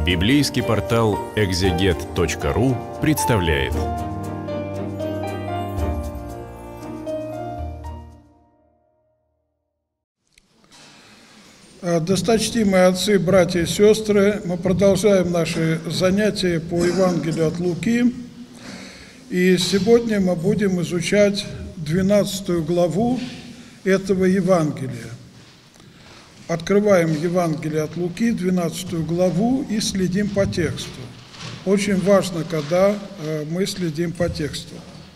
Библейский портал экзегет.ру представляет. Досточтимые отцы, братья и сестры, мы продолжаем наши занятия по Евангелию от Луки. И сегодня мы будем изучать 12 главу этого Евангелия. Открываем Евангелие от Луки, 12 главу, и следим по тексту. Очень важно, когда мы следим по тексту.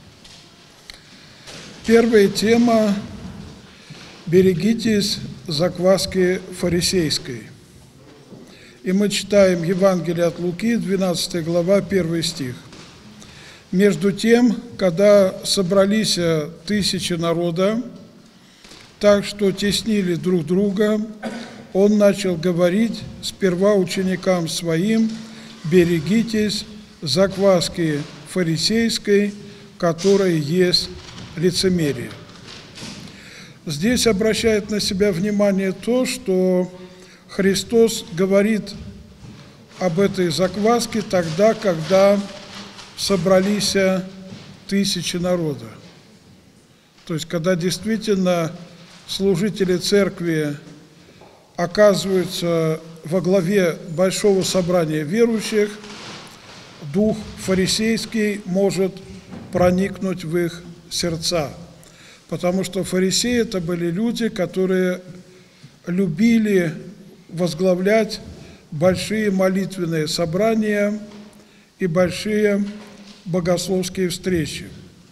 Первая тема – «Берегитесь закваски фарисейской». И мы читаем Евангелие от Луки, 12 глава, 1 стих. «Между тем, когда собрались тысячи народа, так что теснили друг друга, он начал говорить сперва ученикам своим: берегитесь закваски фарисейской, которая есть лицемерие». Здесь обращает на себя внимание то, что Христос говорит об этой закваске тогда, когда собрались тысячи народа. То есть, когда действительно служители церкви оказываются во главе большого собрания верующих, дух фарисейский может проникнуть в их сердца. Потому что фарисеи – это были люди, которые любили возглавлять большие молитвенные собрания и большие богословские встречи.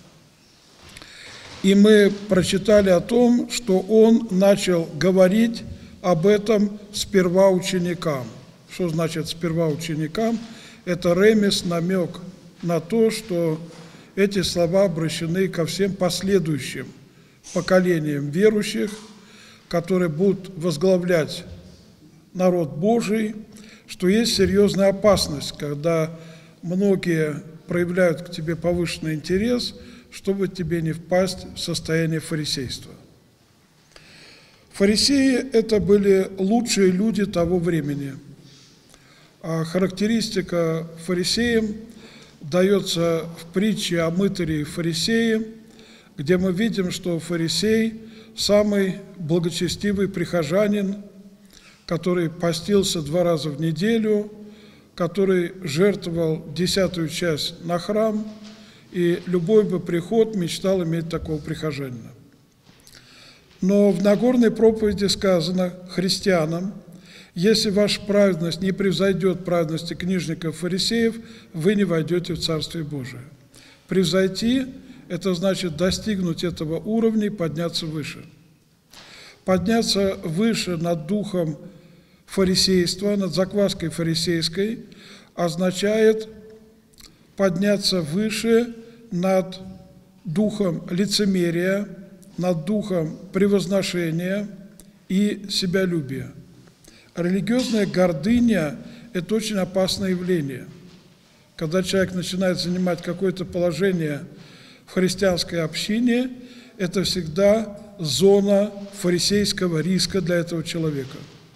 И мы прочитали о том, что он начал говорить об этом сперва ученикам. Что значит сперва ученикам? Это ремес, намек на то, что эти слова обращены ко всем последующим поколениям верующих, которые будут возглавлять народ Божий, что есть серьезная опасность, когда многие проявляют к тебе повышенный интерес, чтобы тебе не впасть в состояние фарисейства. Фарисеи – это были лучшие люди того времени. А характеристика фарисеям дается в притче о мытаре и фарисее, где мы видим, что фарисей – самый благочестивый прихожанин, который постился 2 раза в неделю, который жертвовал 10-ю часть на храм, и любой бы приход мечтал иметь такого прихожанина. Но в Нагорной проповеди сказано христианам: если ваша праведность не превзойдет праведности книжников и фарисеев, вы не войдете в Царствие Божие. Превзойти – это значит достигнуть этого уровня и подняться выше. Подняться выше над духом фарисейства, над закваской фарисейской означает подняться выше над духом лицемерия, над духом превозношения и себялюбия. Религиозная гордыня – это очень опасное явление. Когда человек начинает занимать какое-то положение в христианской общине, это всегда зона фарисейского риска для этого человека.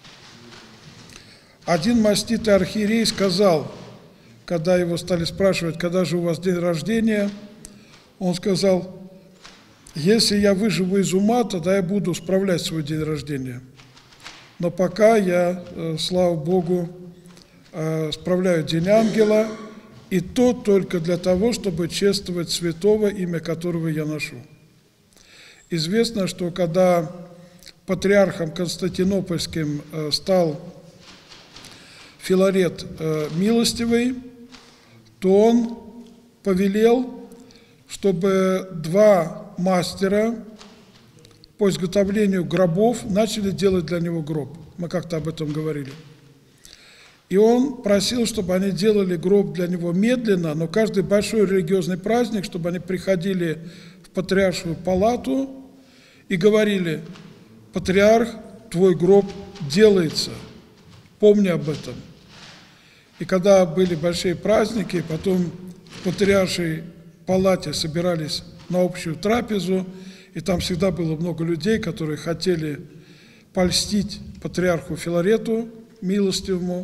Один маститый архиерей сказал, когда его стали спрашивать, когда же у вас день рождения, он сказал: если я выживу из ума, тогда я буду справлять свой день рождения. Но пока я, слава Богу, справляю день ангела, и то только для того, чтобы чествовать святого, имя которого я ношу. Известно, что когда патриархом Константинопольским стал Филарет Милостивый, то он повелел, чтобы 2 мастера по изготовлению гробов начали делать для него гроб. Мы как-то об этом говорили. И он просил, чтобы они делали гроб для него медленно, но каждый большой религиозный праздник, чтобы они приходили в патриаршую палату и говорили: патриарх, твой гроб делается, помни об этом. И когда были большие праздники, потом в патриаршей палате собирались на общую трапезу, и там всегда было много людей, которые хотели польстить патриарху Филарету Милостивому,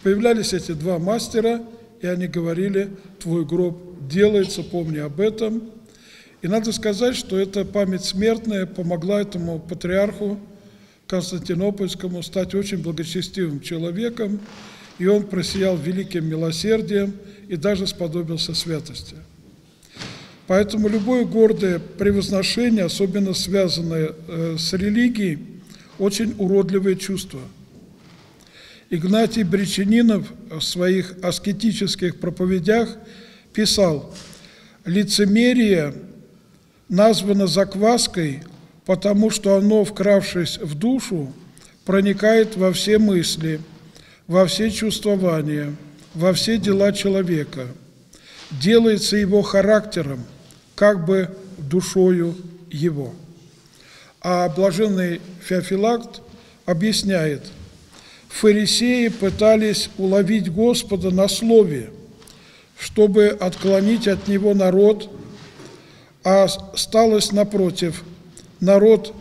Появлялись эти два мастера, и они говорили: твой гроб делается, помни об этом. И надо сказать, что эта память смертная помогла этому патриарху Константинопольскому стать очень благочестивым человеком, и он просиял великим милосердием и даже сподобился святости. Поэтому любое гордое превозношение, особенно связанное с религией, очень уродливое чувство. Игнатий Бречанинов в своих аскетических проповедях писал: «Лицемерие названо закваской, потому что оно, вкравшись в душу, проникает во все мысли, во все чувствования, во все дела человека, делается его характером, как бы душою его». А блаженный Феофилакт объясняет: фарисеи пытались уловить Господа на слове, чтобы отклонить от Него народ, а сталось напротив. Народа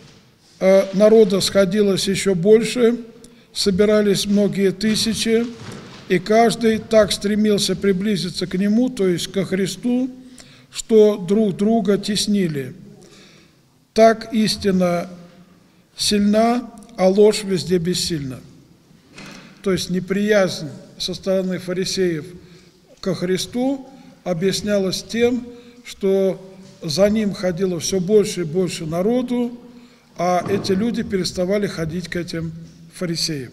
сходилось еще больше, собирались многие тысячи, и каждый так стремился приблизиться к Нему, то есть ко Христу, что друг друга теснили. Так истина сильна, а ложь везде бессильна. То есть неприязнь со стороны фарисеев ко Христу объяснялась тем, что за Ним ходило все больше и больше народу, а эти люди переставали ходить к этим фарисеям.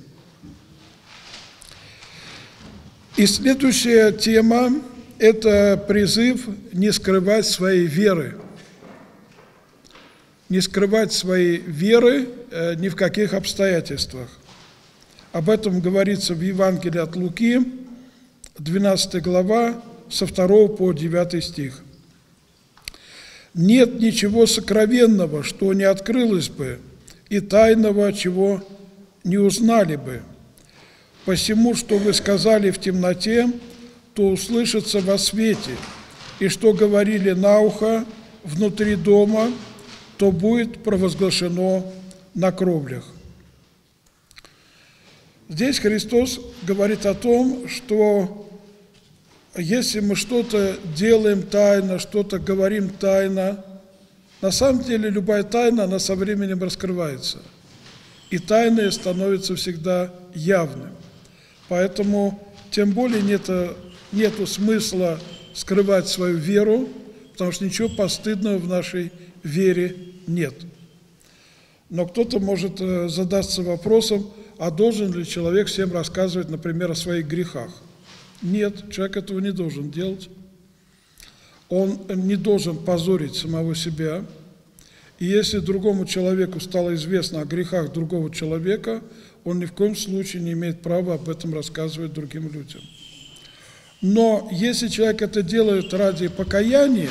И следующая тема – это призыв не скрывать своей веры. Не скрывать своей веры ни в каких обстоятельствах. Об этом говорится в Евангелии от Луки, 12 глава, со 2 по 9 стих. «Нет ничего сокровенного, что не открылось бы, и тайного, чего не узнали бы. Посему, что вы сказали в темноте, то услышится во свете, и что говорили на ухо внутри дома, то будет провозглашено на кровлях». Здесь Христос говорит о том, что если мы что-то делаем тайно, что-то говорим тайно, на самом деле любая тайна, она со временем раскрывается. И тайное становится всегда явным. Поэтому тем более нету смысла скрывать свою веру, потому что ничего постыдного в нашей вере нет. Но кто-то может задаться вопросом: а должен ли человек всем рассказывать, например, о своих грехах? Нет, человек этого не должен делать. Он не должен позорить самого себя. И если другому человеку стало известно о грехах другого человека, он ни в коем случае не имеет права об этом рассказывать другим людям. Но если человек это делает ради покаяния,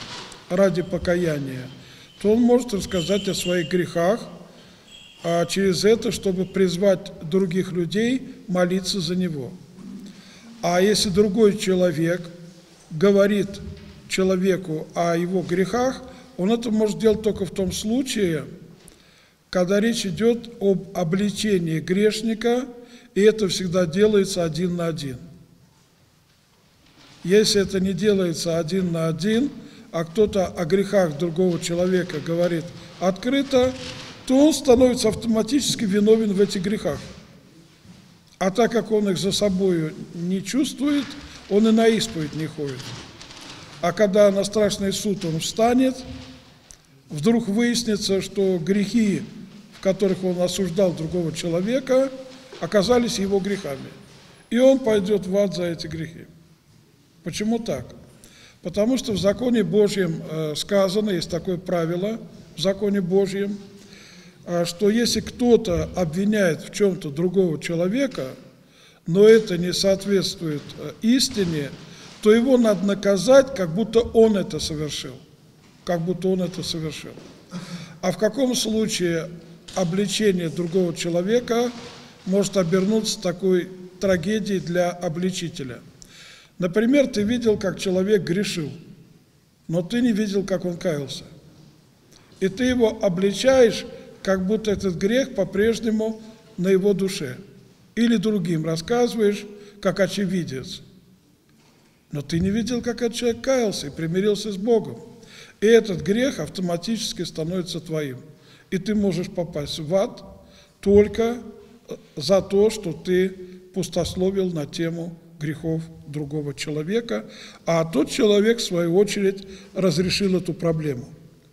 то он может рассказать о своих грехах, а через это, чтобы призвать других людей молиться за него. А если другой человек говорит человеку о его грехах, он это может делать только в том случае, когда речь идет об обличении грешника, и это всегда делается один на один. Если это не делается один на один, а кто-то о грехах другого человека говорит открыто, то он становится автоматически виновен в этих грехах. А так как он их за собой не чувствует, он и на исповедь не ходит. А когда на страшный суд он встанет, вдруг выяснится, что грехи, в которых он осуждал другого человека, оказались его грехами. И он пойдет в ад за эти грехи. Почему так? Потому что в законе Божьем сказано, есть такое правило в законе Божьем, что если кто-то обвиняет в чем-то другого человека, но это не соответствует истине, то его надо наказать, как будто он это совершил. А в каком случае обличение другого человека может обернуться такой трагедией для обличителя? Например, ты видел, как человек грешил, но ты не видел, как он каялся. И ты его обличаешь, как будто этот грех по-прежнему на его душе. или другим рассказываешь, как очевидец. Но ты не видел, как этот человек каялся и примирился с Богом. И этот грех автоматически становится твоим. И ты можешь попасть в ад только за то, что ты пустословил на тему грехов другого человека, а тот человек, в свою очередь, разрешил эту проблему.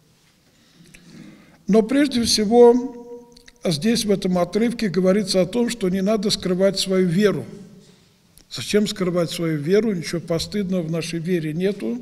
Но прежде всего, здесь в этом отрывке говорится о том, что не надо скрывать свою веру. Зачем скрывать свою веру? Ничего постыдного в нашей вере нету.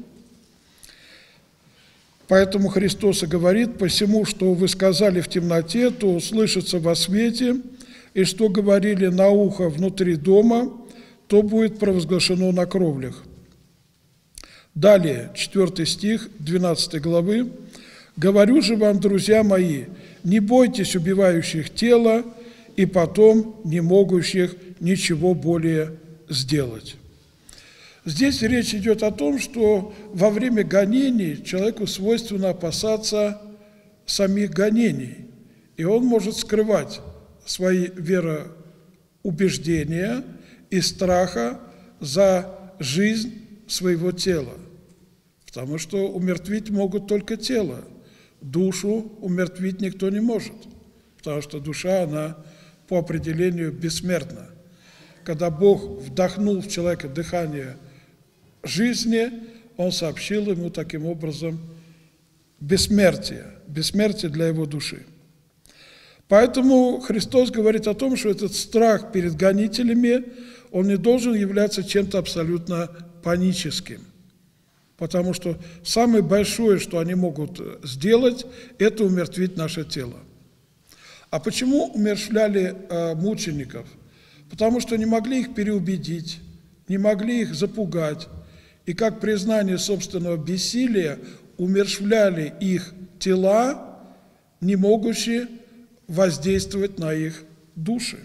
Поэтому Христос и говорит: «Посему, что вы сказали в темноте, то услышится во свете, и что говорили на ухо внутри дома, то будет провозглашено на кровлях». Далее, 4 стих 12 главы. «Говорю же вам, друзья мои, не бойтесь убивающих тело, и потом не могущих ничего более сделать». Здесь речь идет о том, что во время гонений человеку свойственно опасаться самих гонений, и он может скрывать свои вероубеждения из страха за жизнь своего тела, потому что умертвить могут только тело, душу умертвить никто не может, потому что душа, она по определению бессмертна. Когда Бог вдохнул в человека дыхание жизни, Он сообщил ему таким образом бессмертие для его души. Поэтому Христос говорит о том, что этот страх перед гонителями, он не должен являться чем-то абсолютно паническим, потому что самое большое, что они могут сделать, это умертвить наше тело. А почему умерщвляли мучеников? Потому что не могли их переубедить, не могли их запугать, и как признание собственного бессилия умерщвляли их тела, не могущие воздействовать на их души.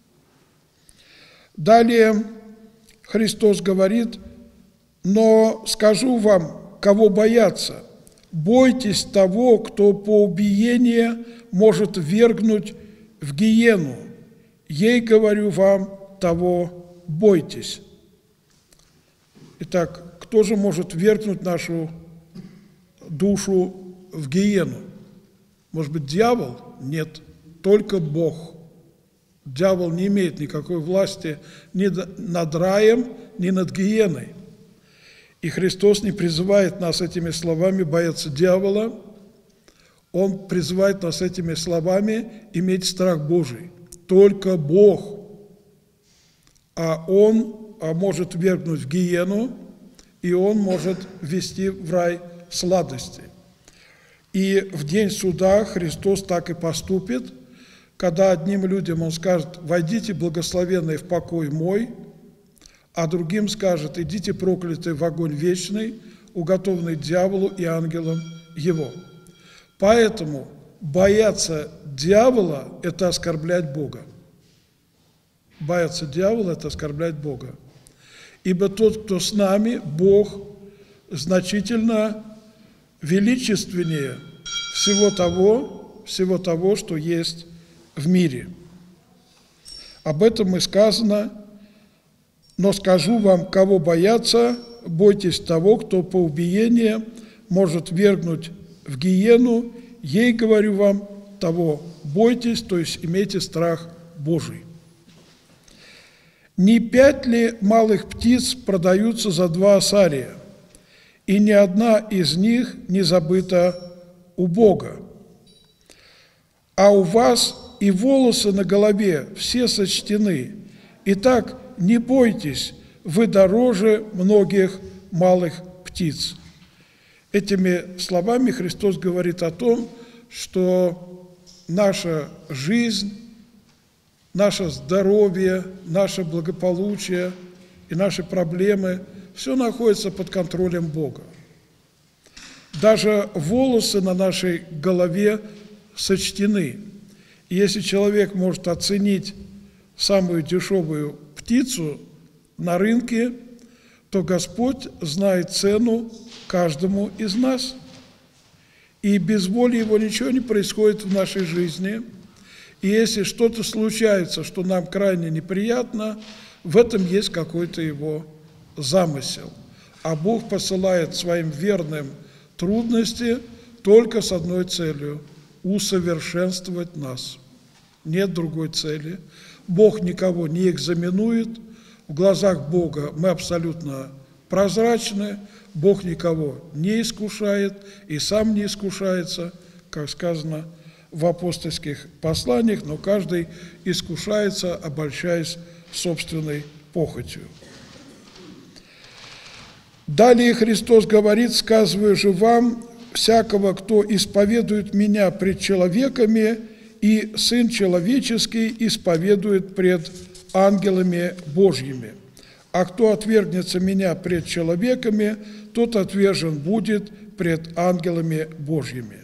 Далее Христос говорит: «Но скажу вам, кого бояться, бойтесь того, кто по убиению может ввергнуть в гиену. Ей говорю вам, того бойтесь». Итак, кто же может ввергнуть нашу душу в гиену? Может быть, дьявол? Нет, только Бог. Дьявол не имеет никакой власти ни над раем, ни над гиеной. И Христос не призывает нас этими словами бояться дьявола, Он призывает нас этими словами иметь страх Божий. Только Бог, а Он может ввергнуть в гиену, и Он может ввести в рай сладости. И в день суда Христос так и поступит, когда одним людям Он скажет: «Войдите, благословенные, в покой мой», а другим скажет: «Идите, проклятые, в огонь вечный, уготованный дьяволу и ангелам его». Поэтому бояться дьявола – это оскорблять Бога. Бояться дьявола – это оскорблять Бога. Ибо тот, кто с нами, Бог, значительно величественнее всего того, что есть в мире. Об этом и сказано: «Но скажу вам, кого бояться, бойтесь того, кто по убиению может ввергнуть в гиену, ей, говорю вам, того бойтесь», то есть имейте страх Божий. «Не 5 ли малых птиц продаются за 2 осария, и ни одна из них не забыта у Бога? А у вас и волосы на голове все сочтены. Итак, не бойтесь, вы дороже многих малых птиц». Этими словами Христос говорит о том, что наша жизнь, наше здоровье, наше благополучие и наши проблемы – все находится под контролем Бога. Даже волосы на нашей голове сочтены. И если человек может оценить самую дешевую птицу на рынке, то Господь знает цену каждому из нас. И без воли Его ничего не происходит в нашей жизни. И если что-то случается, что нам крайне неприятно, в этом есть какой-то его замысел. А Бог посылает своим верным трудности только с одной целью – усовершенствовать нас. Нет другой цели. Бог никого не экзаменует. В глазах Бога мы абсолютно прозрачны. Бог никого не искушает и сам не искушается, как сказано в апостольских посланиях, но каждый искушается, обольщаясь собственной похотью. Далее Христос говорит: «Сказываю же вам, всякого, кто исповедует Меня пред человеками, и Сын Человеческий исповедует пред ангелами Божьими. А кто отвергнется Меня пред человеками, тот отвержен будет пред ангелами Божьими».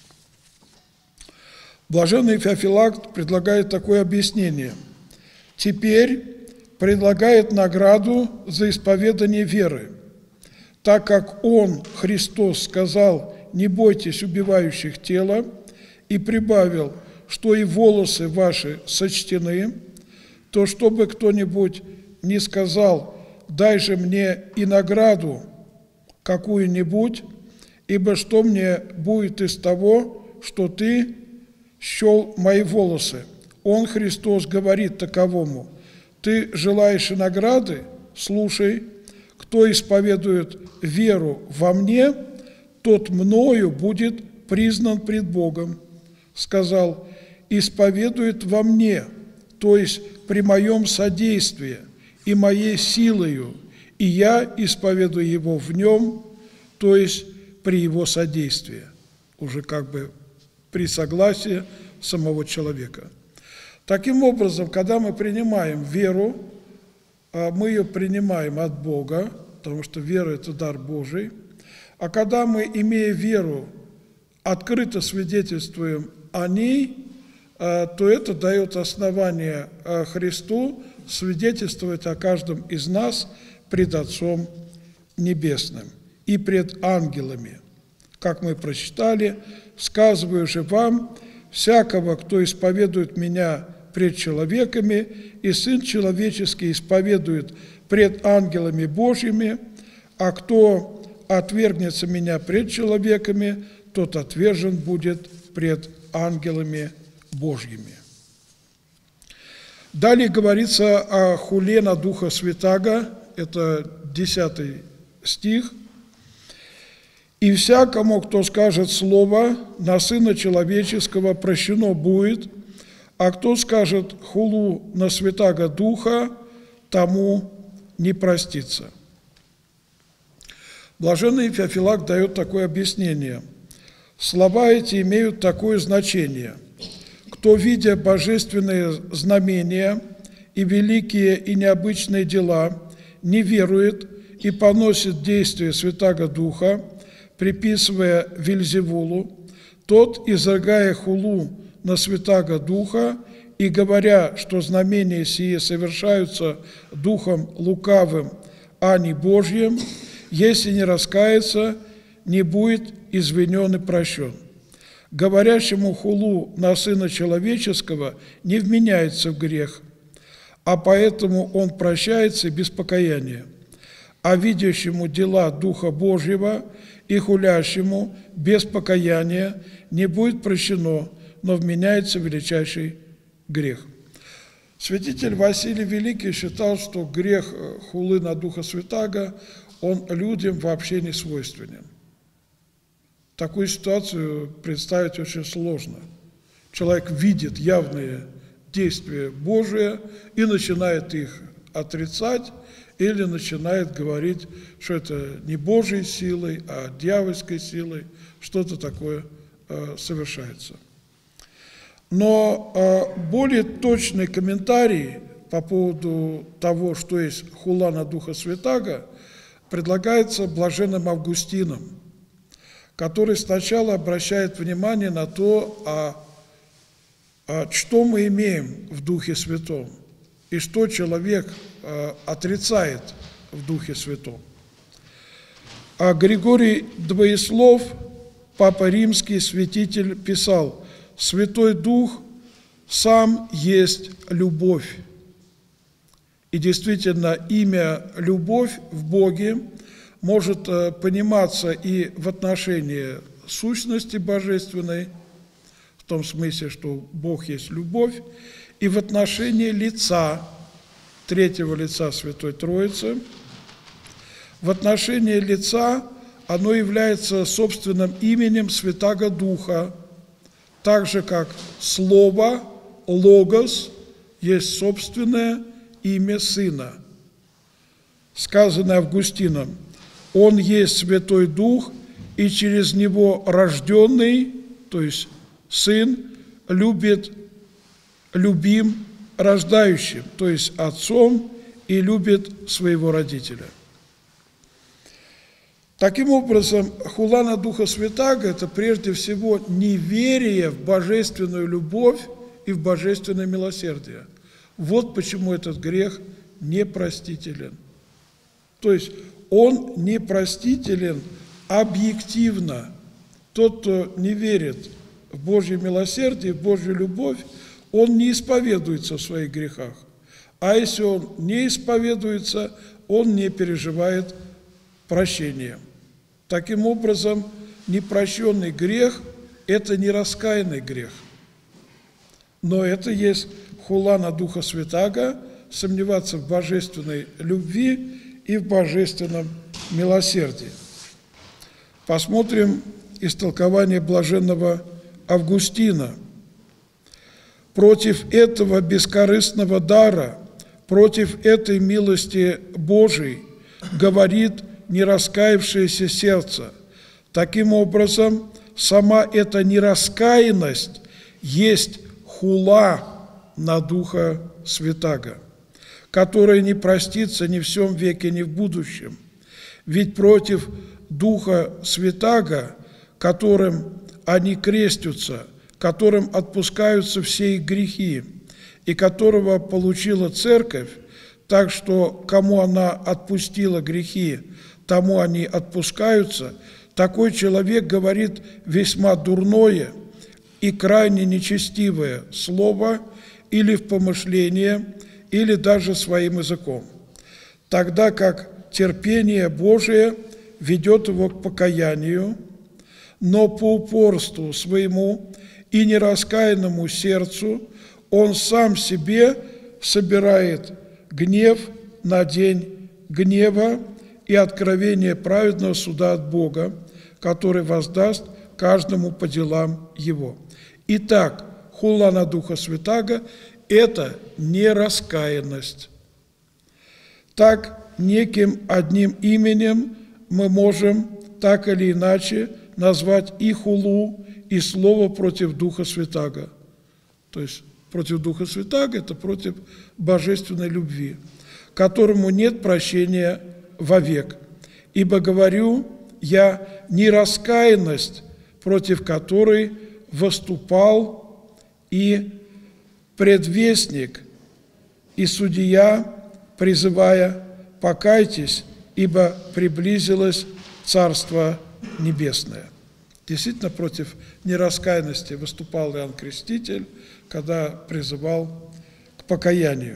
Блаженный Феофилакт предлагает такое объяснение. Теперь предлагает награду за исповедание веры, так как Он, Христос, сказал: «Не бойтесь убивающих тело», и прибавил, что и волосы ваши сочтены, то чтобы кто-нибудь не сказал: «Дай же мне и награду какую-нибудь, ибо что мне будет из того, что ты счел мои волосы?» Он, Христос, говорит таковому: «Ты желаешь и награды? Слушай, кто исповедует веру во мне, тот мною будет признан пред Богом». Сказал: «Исповедует во мне», то есть при моем содействии и моей силою, и я исповедую его в нем, то есть при его содействии, уже как бы при согласии самого человека. Таким образом, когда мы принимаем веру, мы ее принимаем от Бога, потому что вера – это дар Божий. А когда мы, имея веру, открыто свидетельствуем о ней, то это дает основание Христу свидетельствовать о каждом из нас пред Отцом Небесным и пред ангелами. Как мы прочитали: «Сказываю же вам, всякого, кто исповедует Меня пред человеками, и Сын Человеческий исповедует пред ангелами Божьими, а кто отвергнется Меня пред человеками, тот отвержен будет пред ангелами Божьими». Далее говорится о хуле на Духа Святаго, это 10 стих. «И всякому, кто скажет слово на Сына Человеческого, прощено будет, а кто скажет хулу на Святаго Духа, тому не простится». Блаженный Феофилакт дает такое объяснение. Слова эти имеют такое значение: «Кто, видя божественные знамения и великие и необычные дела, не верует и поносит действия Святаго Духа, приписывая Вельзевулу, тот, изрыгая хулу на Святаго Духа и говоря, что знамения сие совершаются духом лукавым, а не Божьим, если не раскается, не будет извинен и прощен. Говорящему хулу на Сына Человеческого не вменяется в грех, а поэтому он прощается без покаяния. А видящему дела Духа Божьего и хулящему без покаяния не будет прощено, но вменяется величайший грех». Святитель Василий Великий считал, что грех хулы на Духа Святаго, он людям вообще не свойственен. Такую ситуацию представить очень сложно. Человек видит явные действия Божие и начинает их отрицать, или начинает говорить, что это не Божьей силой, а дьявольской силой, что-то такое совершается. Но более точный комментарий по поводу того, что есть хула на Духа Святаго, предлагается блаженным Августином, который сначала обращает внимание на то, что мы имеем в Духе Святом и что человек отрицает в Духе Святом. А Григорий Двоеслов, Папа Римский, святитель, писал: «Святой Дух сам есть любовь. И действительно, имя «любовь» в Боге может пониматься и в отношении сущности божественной, в том смысле, что Бог есть любовь, и в отношении лица, третьего лица Святой Троицы. В отношении лица оно является собственным именем Святаго Духа, так же, как Слово, Логос, есть собственное имя Сына. Сказано Августином: «Он есть Святой Дух, и через Него рожденный, то есть Сын, любим рождающим, то есть Отцом, и любит своего родителя». Таким образом, хула на Духа Святаго – это прежде всего неверие в божественную любовь и в божественное милосердие. Вот почему этот грех непростителен. То есть он непростителен объективно. Тот, кто не верит в Божье милосердие, в Божью любовь, он не исповедуется в своих грехах. А если он не исповедуется, он не переживает прощения. Таким образом, непрощенный грех – это не раскаянный грех. Но это есть хула на Духа Святаго, сомневаться в божественной любви и в божественном милосердии. Посмотрим истолкование блаженного Августина. Против этого бескорыстного дара, против этой милости Божией говорит нераскаявшееся сердце. Таким образом, сама эта нераскаянность есть хула на Духа Святаго, которая не простится ни в сем веке, ни в будущем. Ведь против Духа Святаго, которым они крестятся, которым отпускаются все их грехи, и которого получила Церковь, так что кому она отпустила грехи, тому они отпускаются, такой человек говорит весьма дурное и крайне нечестивое слово или в помышлении, или даже своим языком, тогда как терпение Божие ведет его к покаянию, но по упорству своему и нераскаянному сердцу он сам себе собирает гнев на день гнева и откровение праведного суда от Бога, который воздаст каждому по делам его. Итак, хула на Духа Святаго – это нераскаянность. Так, неким одним именем мы можем так или иначе назвать и хулу, и слово против Духа Святаго. То есть против Духа Святаго – это против божественной любви, которому нет прощения вовек. Ибо говорю я нераскаянность, против которой выступал и предвестник, и судья, призывая: покайтесь, ибо приблизилось Царство Небесное. Действительно, против нераскаянности выступал Иоанн Креститель, когда призывал к покаянию.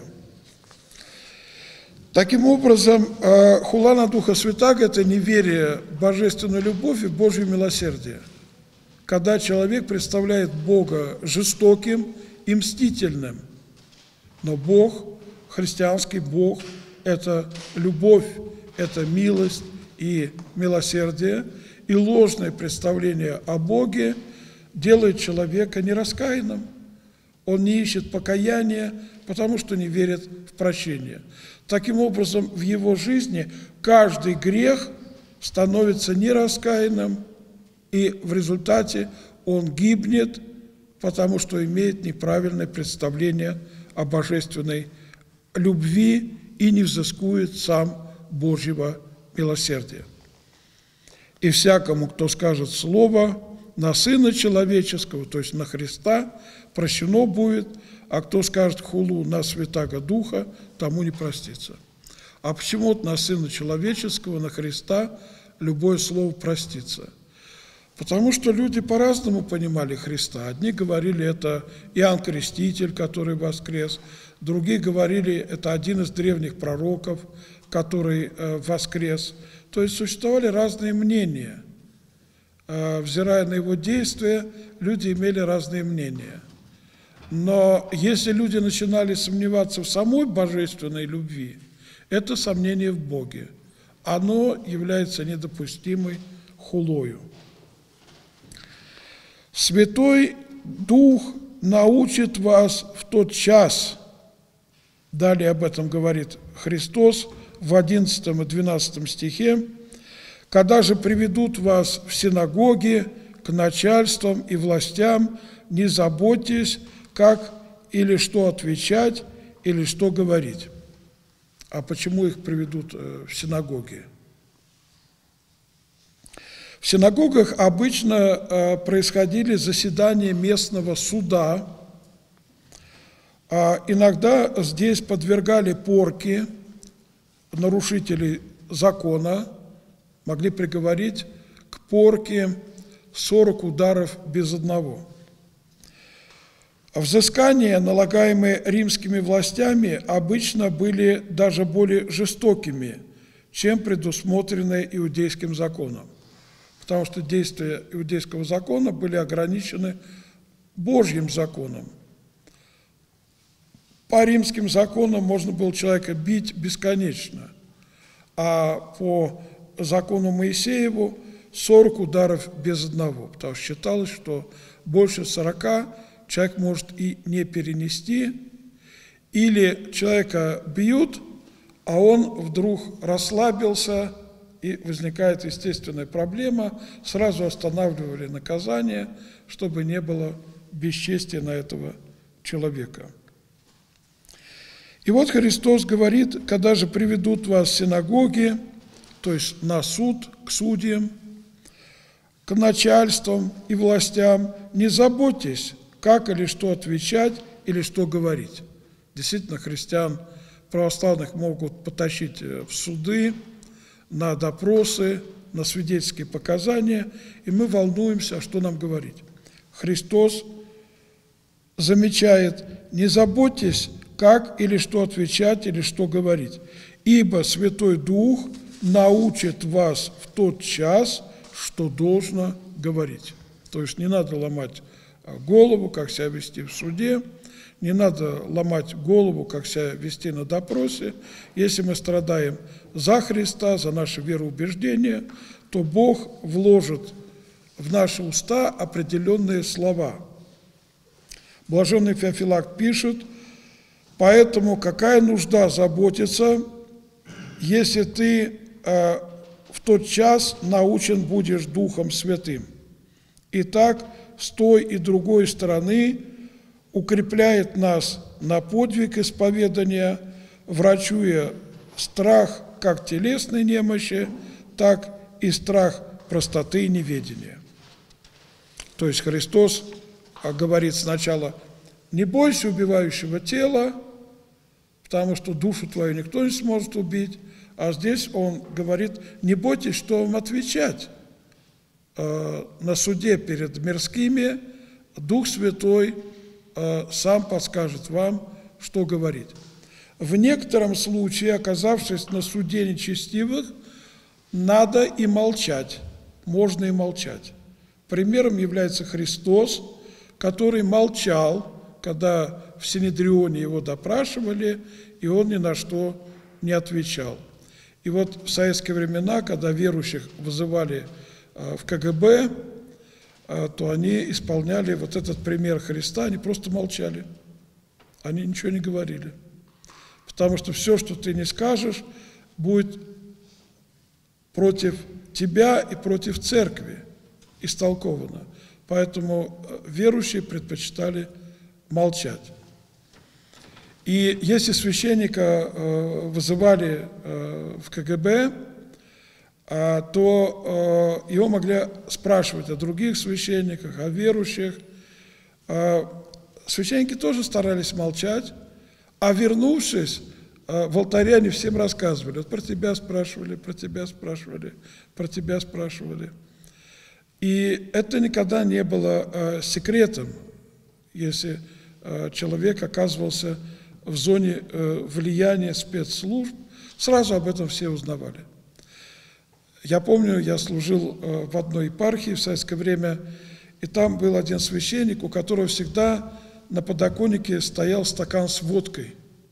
Таким образом, хула на Духа Святаго – это неверие в божественную любовь и в Божье милосердие. Когда человек представляет Бога жестоким и мстительным. Но Бог, христианский Бог – это любовь, это милость и милосердие. И ложное представление о Боге делает человека нераскаянным. Он не ищет покаяния, потому что не верит в прощение. Таким образом, в его жизни каждый грех становится нераскаянным, и в результате он гибнет, потому что имеет неправильное представление о божественной любви и не взыскует сам Божьего милосердия. И всякому, кто скажет слово на Сына Человеческого, то есть на Христа, прощено будет, а кто скажет хулу на Святаго Духа, тому не простится. А почему на Сына Человеческого, на Христа, любое слово простится? Потому что люди по-разному понимали Христа. Одни говорили, это Иоанн Креститель, который воскрес. Другие говорили, это один из древних пророков, который воскрес. То есть существовали разные мнения. Взирая на его действия, люди имели разные мнения. Но если люди начинали сомневаться в самой божественной любви, это сомнение в Боге. Оно является недопустимой хулою. Святой Дух научит вас в тот час, далее об этом говорит Христос в 11 и 12 стихе, когда же приведут вас в синагоги, к начальствам и властям, не заботьтесь, как или что отвечать, или что говорить. А почему их приведут в синагоги? В синагогах обычно происходили заседания местного суда. Иногда здесь подвергали порке нарушителей закона, могли приговорить к порке 40 ударов без одного. Взыскания, налагаемые римскими властями, обычно были даже более жестокими, чем предусмотренные иудейским законом. Потому что действия иудейского закона были ограничены Божьим законом. По римским законам можно было человека бить бесконечно, а по закону Моисееву 40 ударов без одного, потому что считалось, что больше 40 человек может и не перенести, или человека бьют, а он вдруг расслабился, и возникает естественная проблема, сразу останавливали наказание, чтобы не было бесчестия на этого человека. И вот Христос говорит, когда же приведут вас в синагоги, то есть на суд, к судьям, к начальствам и властям, не заботьтесь, как или что отвечать, или что говорить. Действительно, христиан православных могут потащить в суды, на допросы, на свидетельские показания, и мы волнуемся, что нам говорить. Христос замечает, не заботьтесь, как или что отвечать, или что говорить, ибо Святой Дух научит вас в тот час, что должно говорить. То есть не надо ломать голову, как себя вести в суде, не надо ломать голову, как себя вести на допросе. Если мы страдаем за Христа, за наше вероубеждение, то Бог вложит в наши уста определенные слова. Блаженный Феофилакт пишет, поэтому какая нужда заботиться, если ты в тот час научен будешь Духом Святым. Итак, с той и другой стороны укрепляет нас на подвиг исповедания, врачуя страх как телесной немощи, так и страх простоты и неведения. То есть Христос говорит сначала, не бойся убивающего тела, потому что душу твою никто не сможет убить, а здесь Он говорит, не бойтесь, что вам отвечать. На суде перед мирскими Дух Святой сам подскажет вам, что говорить. В некотором случае, оказавшись на суде нечестивых, надо и молчать, можно и молчать. Примером является Христос, который молчал, когда в Синедрионе его допрашивали, и он ни на что не отвечал. И вот в советские времена, когда верующих вызывали в КГБ, то они исполняли вот этот пример Христа, они просто молчали, они ничего не говорили. Потому что все, что ты не скажешь, будет против тебя и против церкви истолковано. Поэтому верующие предпочитали молчать. И если священника вызывали в КГБ, то его могли спрашивать о других священниках, о верующих. Священники тоже старались молчать, а вернувшись, в алтаре они всем рассказывали. Вот про тебя спрашивали, про тебя спрашивали, про тебя спрашивали. И это никогда не было секретом, если человек оказывался в зоне влияния спецслужб, сразу об этом все узнавали. Я помню, я служил в одной епархии в советское время, и там был один священник, у которого всегда на подоконнике стоял стакан с водкой.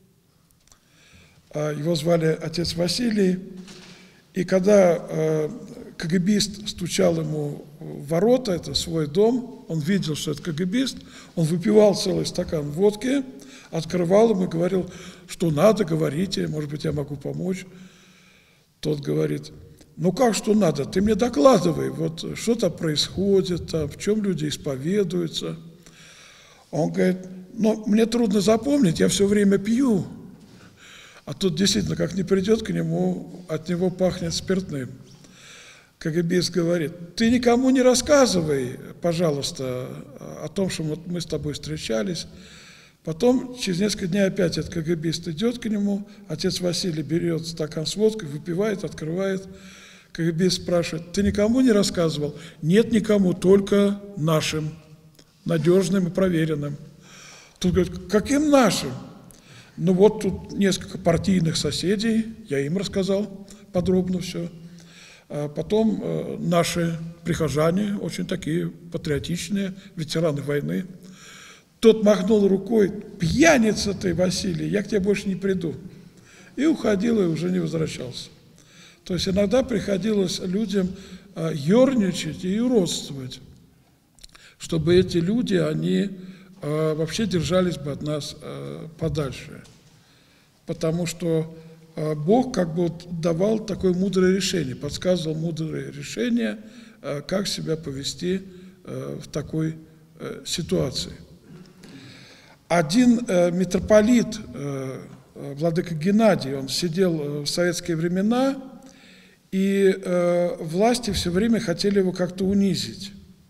Его звали отец Василий, и когда КГБист стучал ему в ворота, это свой дом, он видел, что это КГБист, он выпивал целый стакан водки, открывал ему и говорил, что надо, говорите, может быть, я могу помочь. Тот говорит, ну как что надо, ты мне докладывай, вот что-то происходит, там, в чем люди исповедуются. Он говорит, ну мне трудно запомнить, я все время пью. А тут действительно, как не придет к нему, от него пахнет спиртным. КГБист говорит, ты никому не рассказывай, пожалуйста, о том, что вот мы с тобой встречались. Потом, через несколько дней опять этот КГБист идет к нему, отец Василий берет стакан с водкой, выпивает, открывает. КГБист спрашивает, ты никому не рассказывал? Нет, никому, только нашим, надежным и проверенным. Тут говорит, каким нашим? Ну вот тут несколько партийных соседей, я им рассказал подробно все. А потом наши прихожане, очень такие патриотичные, ветераны войны. Тот махнул рукой, пьяница ты, Василий, я к тебе больше не приду. И уходил, и уже не возвращался. То есть иногда приходилось людям ерничать и юродствовать, чтобы эти люди, они вообще держались бы от нас подальше. Потому что Бог как бы давал такое мудрое решение, подсказывал мудрое решение, как себя повести в такой ситуации. Один митрополит, владыка Геннадий, он сидел в советские времена, и власти все время хотели его как-то унизить.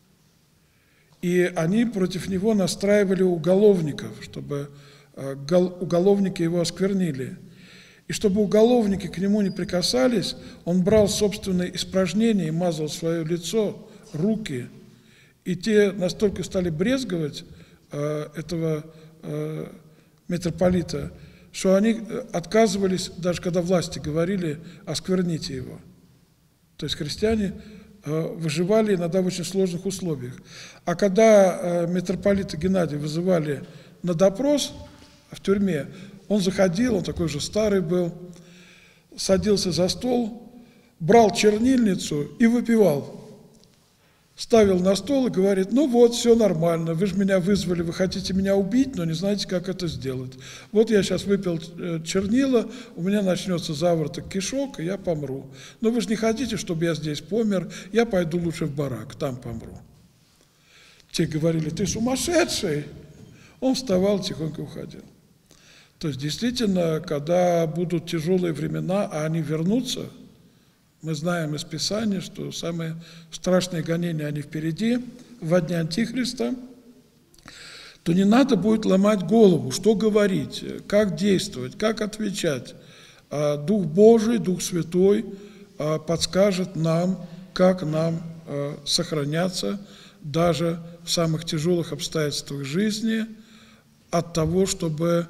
И они против него настраивали уголовников, чтобы уголовники его осквернили. И чтобы уголовники к нему не прикасались, он брал собственные испражнения и мазал свое лицо, руки. И те настолько стали брезговать этого митрополита, что они отказывались, даже когда власти говорили, оскверните его. То есть христиане выживали иногда в очень сложных условиях. А когда митрополита Геннадия вызывали на допрос в тюрьме, он заходил, он такой же старый был, садился за стол, брал чернильницу и выпивал. Ставил на стол и говорит, ну вот, все нормально, вы же меня вызвали, вы хотите меня убить, но не знаете, как это сделать. Вот я сейчас выпил чернила, у меня начнется завороток кишок, и я помру. Но вы же не хотите, чтобы я здесь помер, я пойду лучше в барак, там помру. Те говорили, ты сумасшедший. Он вставал, тихонько уходил. То есть действительно, когда будут тяжелые времена, а они вернутся, мы знаем из Писания, что самые страшные гонения, они впереди, во дни Антихриста, то не надо будет ломать голову, что говорить, как действовать, как отвечать. Дух Божий, Дух Святой подскажет нам, как нам сохраняться даже в самых тяжелых обстоятельствах жизни от того, чтобы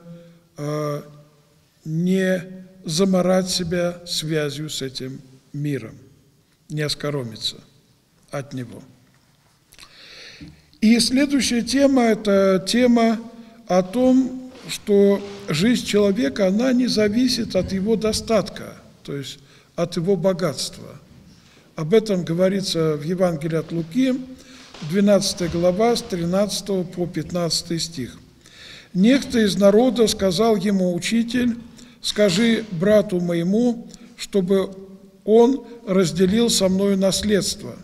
не заморать себя связью с этим миром, не оскоромиться от него. И следующая тема – это тема о том, что жизнь человека, она не зависит от его достатка, то есть от его богатства. Об этом говорится в Евангелии от Луки, 12 глава, с 13 по 15 стих. «Некто из народа сказал ему: учитель, скажи брату моему, чтобы он разделил со мною наследство.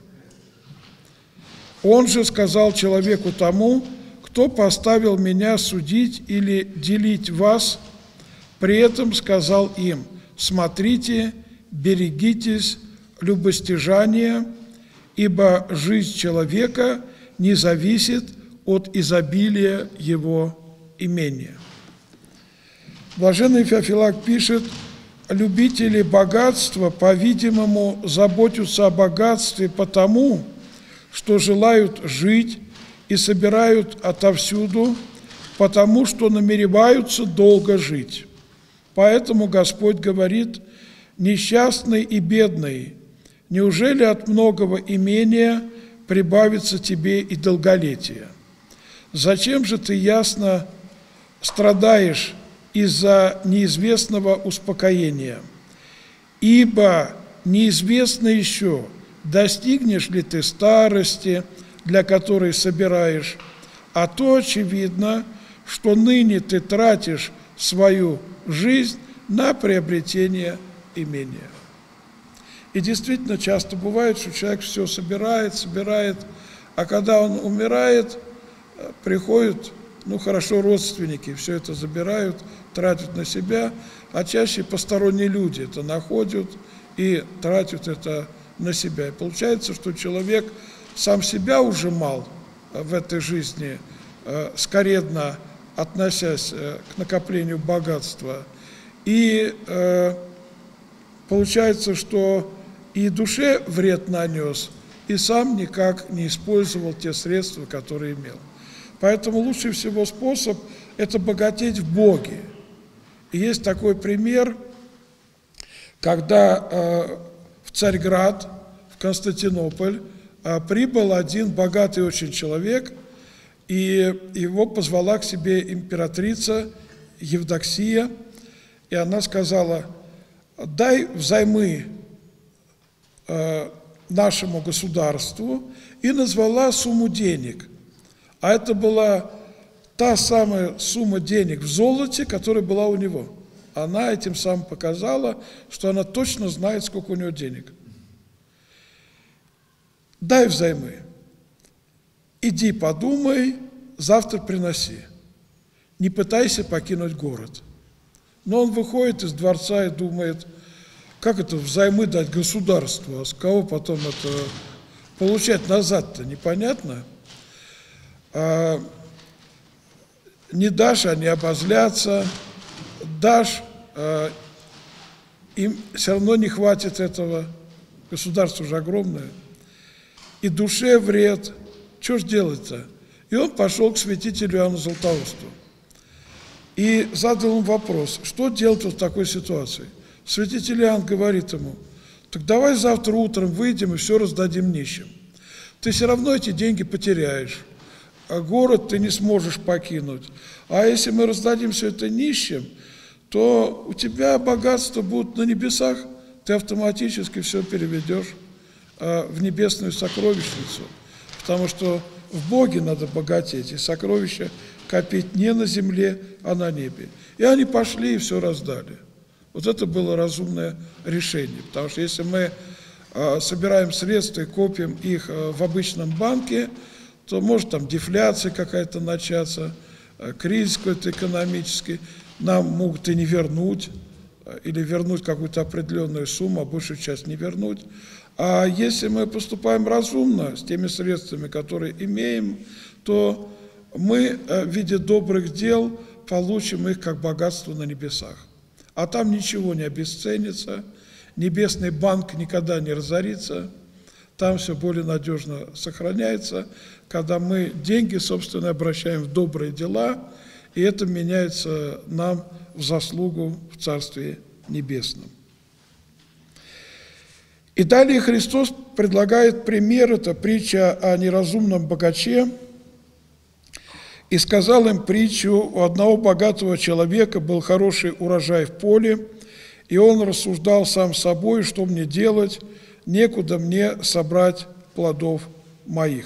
Он же сказал человеку тому, кто поставил меня судить или делить вас, при этом сказал им: смотрите, берегитесь любостяжания, ибо жизнь человека не зависит от изобилия его имения». Блаженный Феофилак пишет: любители богатства, по-видимому, заботятся о богатстве потому, что желают жить и собирают отовсюду, потому что намереваются долго жить. Поэтому Господь говорит: несчастный и бедный, неужели от многого имения прибавится тебе и долголетие? Зачем же ты ясно страдаешь из-за неизвестного успокоения? Ибо неизвестно еще, достигнешь ли ты старости, для которой собираешь, а то очевидно, что ныне ты тратишь свою жизнь на приобретение имения. И действительно часто бывает, что человек все собирает, а когда он умирает, приходят, родственники, все это забирают, тратят на себя, а чаще посторонние люди это находят и тратят это на себя. И получается, что человек сам себя ужимал в этой жизни, скоредно относясь к накоплению богатства. И получается, что и душе вред нанес, и сам никак не использовал те средства, которые имел. Поэтому лучший всего способ – это богатеть в Боге. И есть такой пример, когда в Царьград, в Константинополь, прибыл один богатый очень человек, и его позвала к себе императрица Евдоксия, и она сказала: дай взаймы нашему государству, и назвала сумму денег. А это была та самая сумма денег в золоте, которая была у него. Она этим самым показала, что она точно знает, сколько у него денег. Дай взаймы. Иди подумай, завтра приноси. Не пытайся покинуть город. Но он выходит из дворца и думает: как это взаймы дать государству, а с кого потом это получать назад-то, непонятно. Не дашь, они обозлятся, дашь, им все равно не хватит этого, государство же огромное, и душе вред, что ж делать-то? И он пошел к святителю Иоанну Златоусту и задал ему вопрос: что делать в такой ситуации? Святитель Иоанн говорит ему: так давай завтра утром выйдем и все раздадим нищим. Ты все равно эти деньги потеряешь, а город ты не сможешь покинуть. А если мы раздадим все это нищим, то у тебя богатства будут на небесах, ты автоматически все переведешь в небесную сокровищницу, потому что в Боге надо богатеть, и сокровища копить не на земле, а на небе. И они пошли и все раздали. Вот это было разумное решение, потому что если мы собираем средства и копим их в обычном банке, то может там дефляция какая-то начаться, кризис какой-то экономический, нам могут и не вернуть, или вернуть какую-то определенную сумму, а большую часть не вернуть. А если мы поступаем разумно с теми средствами, которые имеем, то мы в виде добрых дел получим их как богатство на небесах. А там ничего не обесценится, небесный банк никогда не разорится, там все более надежно сохраняется, когда мы деньги, собственно, обращаем в добрые дела, и это меняется нам в заслугу в Царстве Небесном. И далее Христос предлагает пример, это притча о неразумном богаче, и сказал им притчу: у одного богатого человека был хороший урожай в поле, и он рассуждал сам с собой: что мне делать, некуда мне собрать плодов моих.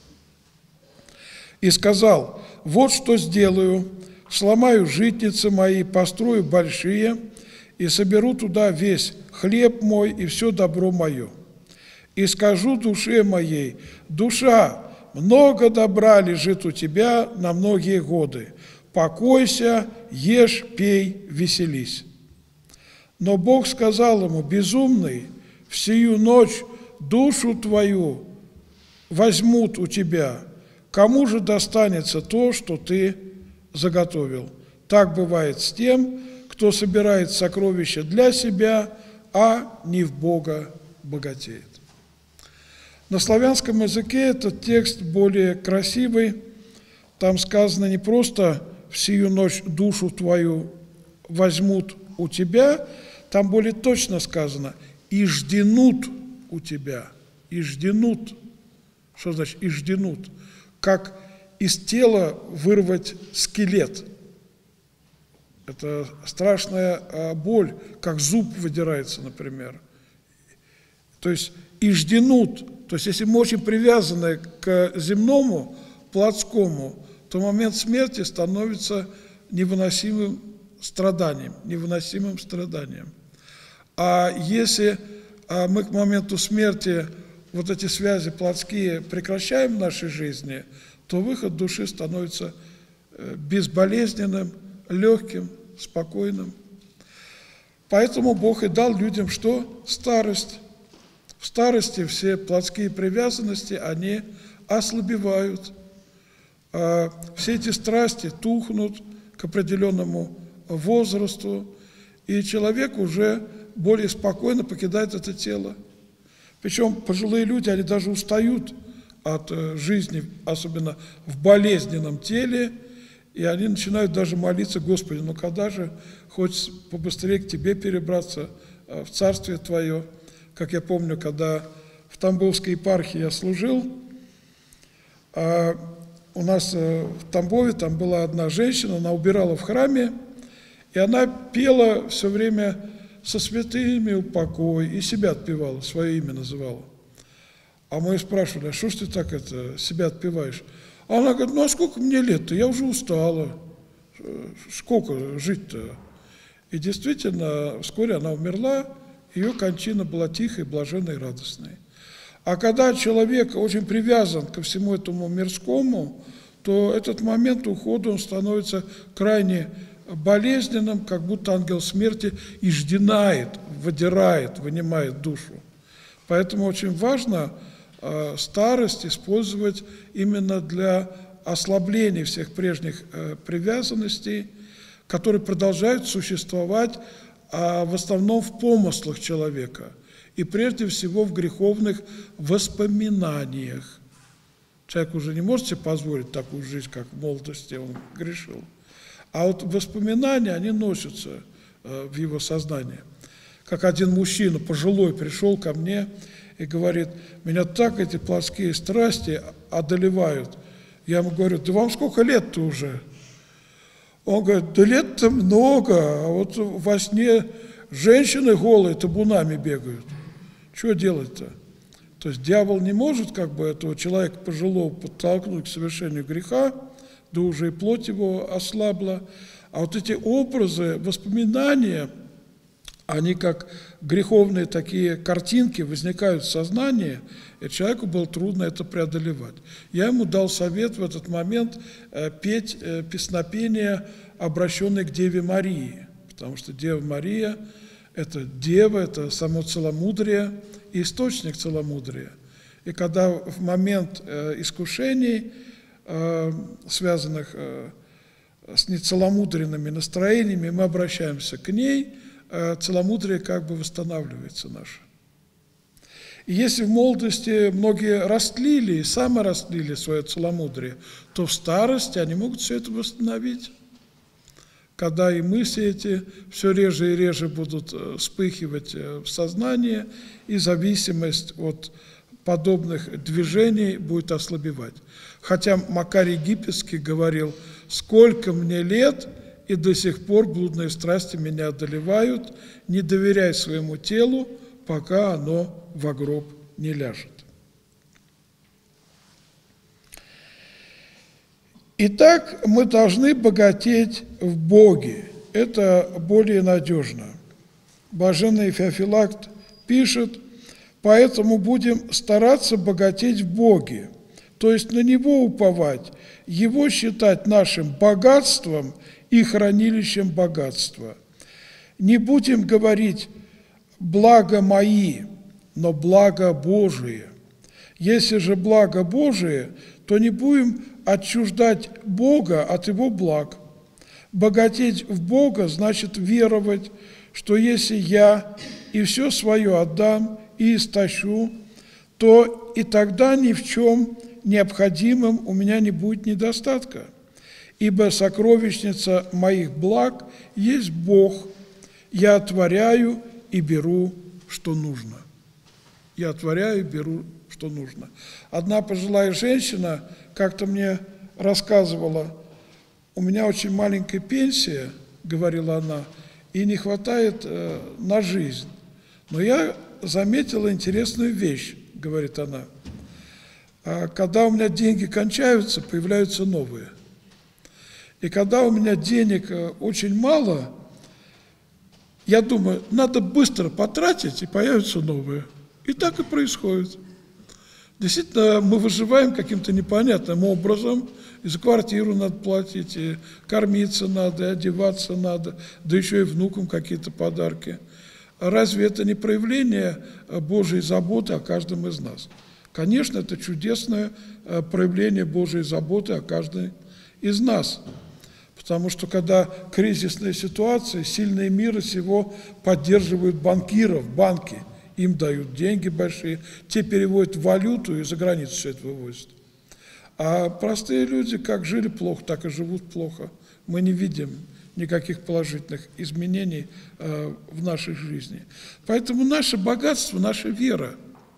И сказал: вот что сделаю, сломаю житницы мои, построю большие, и соберу туда весь хлеб мой и все добро мое. И скажу душе моей: душа, много добра лежит у тебя на многие годы, покойся, ешь, пей, веселись. Но Бог сказал ему: безумный, в сию ночь душу твою возьмут у тебя, кому же достанется то, что ты заготовил? Так бывает с тем, кто собирает сокровища для себя, а не в Бога богатеет. На славянском языке этот текст более красивый. Там сказано не просто «в сию ночь душу твою возьмут у тебя», там более точно сказано «и жденут у тебя». И жденут. Что значит «и жденут»? Как из тела вырвать скелет. Это страшная боль, как зуб выдирается, например. То есть «и жденут». То есть если мы очень привязаны к земному, плотскому, то момент смерти становится невыносимым страданием, невыносимым страданием. А если мы к моменту смерти вот эти связи плотские прекращаем в нашей жизни, то выход души становится безболезненным, легким, спокойным. Поэтому Бог и дал людям что? Старость. В старости все плотские привязанности, они ослабевают. Все эти страсти тухнут к определенному возрасту, и человек уже более спокойно покидает это тело. Причем пожилые люди, они даже устают от жизни, особенно в болезненном теле, и они начинают даже молиться: Господи, ну когда же хоть побыстрее к Тебе перебраться в Царствие Твое. Как я помню, когда в Тамбовской епархии я служил, у нас в Тамбове там была одна женщина, она убирала в храме, и она пела все время «Со святыми упокой», и себя отпевала, свое имя называла. А мы спрашивали: а что ж ты так себя отпеваешь? А она говорит: ну а сколько мне лет-то, я уже устала, сколько жить-то? И действительно, вскоре она умерла, ее кончина была тихой, блаженной, радостной. А когда человек очень привязан ко всему этому мирскому, то этот момент ухода, он становится крайне болезненным, как будто ангел смерти иждинает, выдирает, вынимает душу. Поэтому очень важно старость использовать именно для ослабления всех прежних привязанностей, которые продолжают существовать, в основном в помыслах человека, и прежде всего в греховных воспоминаниях. Человек уже не может себе позволить такую жизнь, как в молодости он грешил. А вот воспоминания, они носятся в его сознании. Как один мужчина, пожилой, пришел ко мне и говорит: меня так эти плотские страсти одолевают. Я ему говорю: да вам сколько лет-то уже? Он говорит: да лет-то много, а вот во сне женщины голые табунами бегают. Что делать-то? То есть дьявол не может как бы этого человека пожилого подтолкнуть к совершению греха, да уже и плоть его ослабла. А вот эти образы, воспоминания, они как греховные такие картинки возникают в сознании, и человеку было трудно это преодолевать. Я ему дал совет в этот момент петь песнопения, обращенные к Деве Марии, потому что Дева Мария – это дева, это само целомудрие, источник целомудрия. И когда в момент искушений, связанных с нецеломудренными настроениями, мы обращаемся к ней, целомудрие как бы восстанавливается наше. И если в молодости многие растлили и саморастлили свое целомудрие, то в старости они могут все это восстановить. Когда и мысли эти все реже и реже будут вспыхивать в сознании, и зависимость от подобных движений будет ослабевать. Хотя Макарий Египетский говорил: «Сколько мне лет, и до сих пор блудные страсти меня одолевают, не доверяй своему телу, пока оно в гроб не ляжет». Итак, мы должны богатеть в Боге. Это более надежно. Блаженный Феофилакт пишет: «Поэтому будем стараться богатеть в Боге, то есть на Него уповать, Его считать нашим богатством и хранилищем богатства. Не будем говорить «благо мои», но «благо Божие». Если же благо Божие, то не будем отчуждать Бога от Его благ. Богатеть в Бога значит веровать, что если я и все свое отдам и истощу, то и тогда ни в чем необходимом у меня не будет недостатка, ибо сокровищница моих благ есть Бог. Я отворяю и беру, что нужно. Я отворяю и беру, что нужно. Одна пожилая женщина как-то мне рассказывала: у меня очень маленькая пенсия, говорила она, и не хватает на жизнь. Но я заметила интересную вещь, говорит она. Когда у меня деньги кончаются, появляются новые. И когда у меня денег очень мало, я думаю, надо быстро потратить, и появятся новые. И так и происходит. Действительно, мы выживаем каким-то непонятным образом, и за квартиру надо платить, и кормиться надо, и одеваться надо, да еще и внукам какие-то подарки. Разве это не проявление Божьей заботы о каждом из нас? Конечно, это чудесное проявление Божьей заботы о каждом из нас. Потому что когда кризисная ситуация, сильные мира сего поддерживают банкиров, банки. Им дают деньги большие, те переводят в валюту и за границу все это вывозят. А простые люди как жили плохо, так и живут плохо. Мы не видим никаких положительных изменений в нашей жизни. Поэтому наше богатство, наша вера.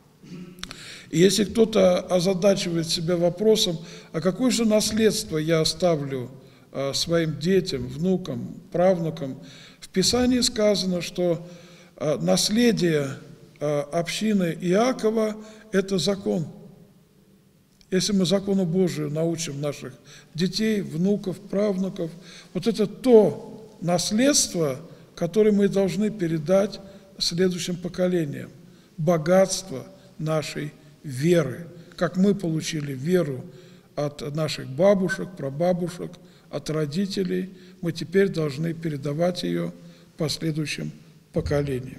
И если кто-то озадачивает себя вопросом, а какое же наследство я оставлю своим детям, внукам, правнукам, в Писании сказано, что наследие общины Иакова – это закон. Если мы закону Божию научим наших детей, внуков, правнуков, вот это то наследство, которое мы должны передать следующим поколениям. Богатство нашей веры. Как мы получили веру от наших бабушек, прабабушек, от родителей, мы теперь должны передавать ее последующим поколениям.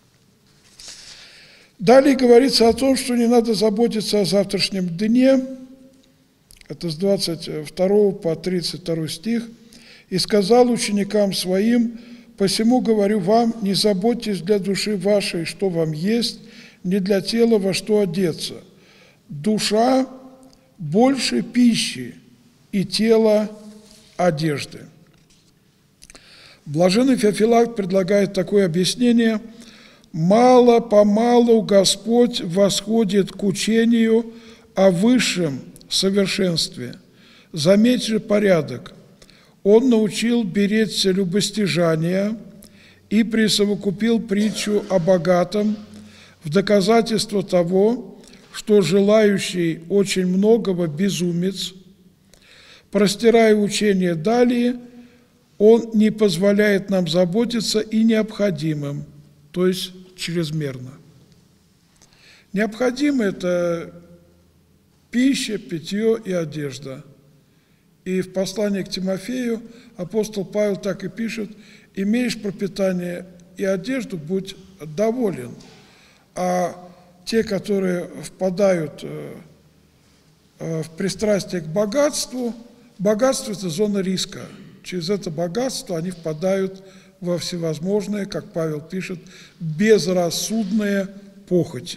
Далее говорится о том, что не надо заботиться о завтрашнем дне. Это с 22 по 32 стих. «И сказал ученикам своим: посему говорю вам, не заботьтесь для души вашей, что вам есть, не для тела, во что одеться. Душа больше пищи, и тело одежды». Блаженный Феофилакт предлагает такое объяснение: «Мало-помалу Господь восходит к учению о высшем совершенстве. Заметь же порядок. Он научил беречься любостяжания и присовокупил притчу о богатом в доказательство того, что желающий очень многого безумец, простирая учение далее, он не позволяет нам заботиться и необходимым, то есть чрезмерно. Необходимо – это пища, питье и одежда. И в послании к Тимофею апостол Павел так и пишет: «Имеешь пропитание и одежду, будь доволен». А те, которые впадают в пристрастие к богатству, богатство – это зона риска. Через это богатство они впадают во всевозможные, как Павел пишет, безрассудные похоти.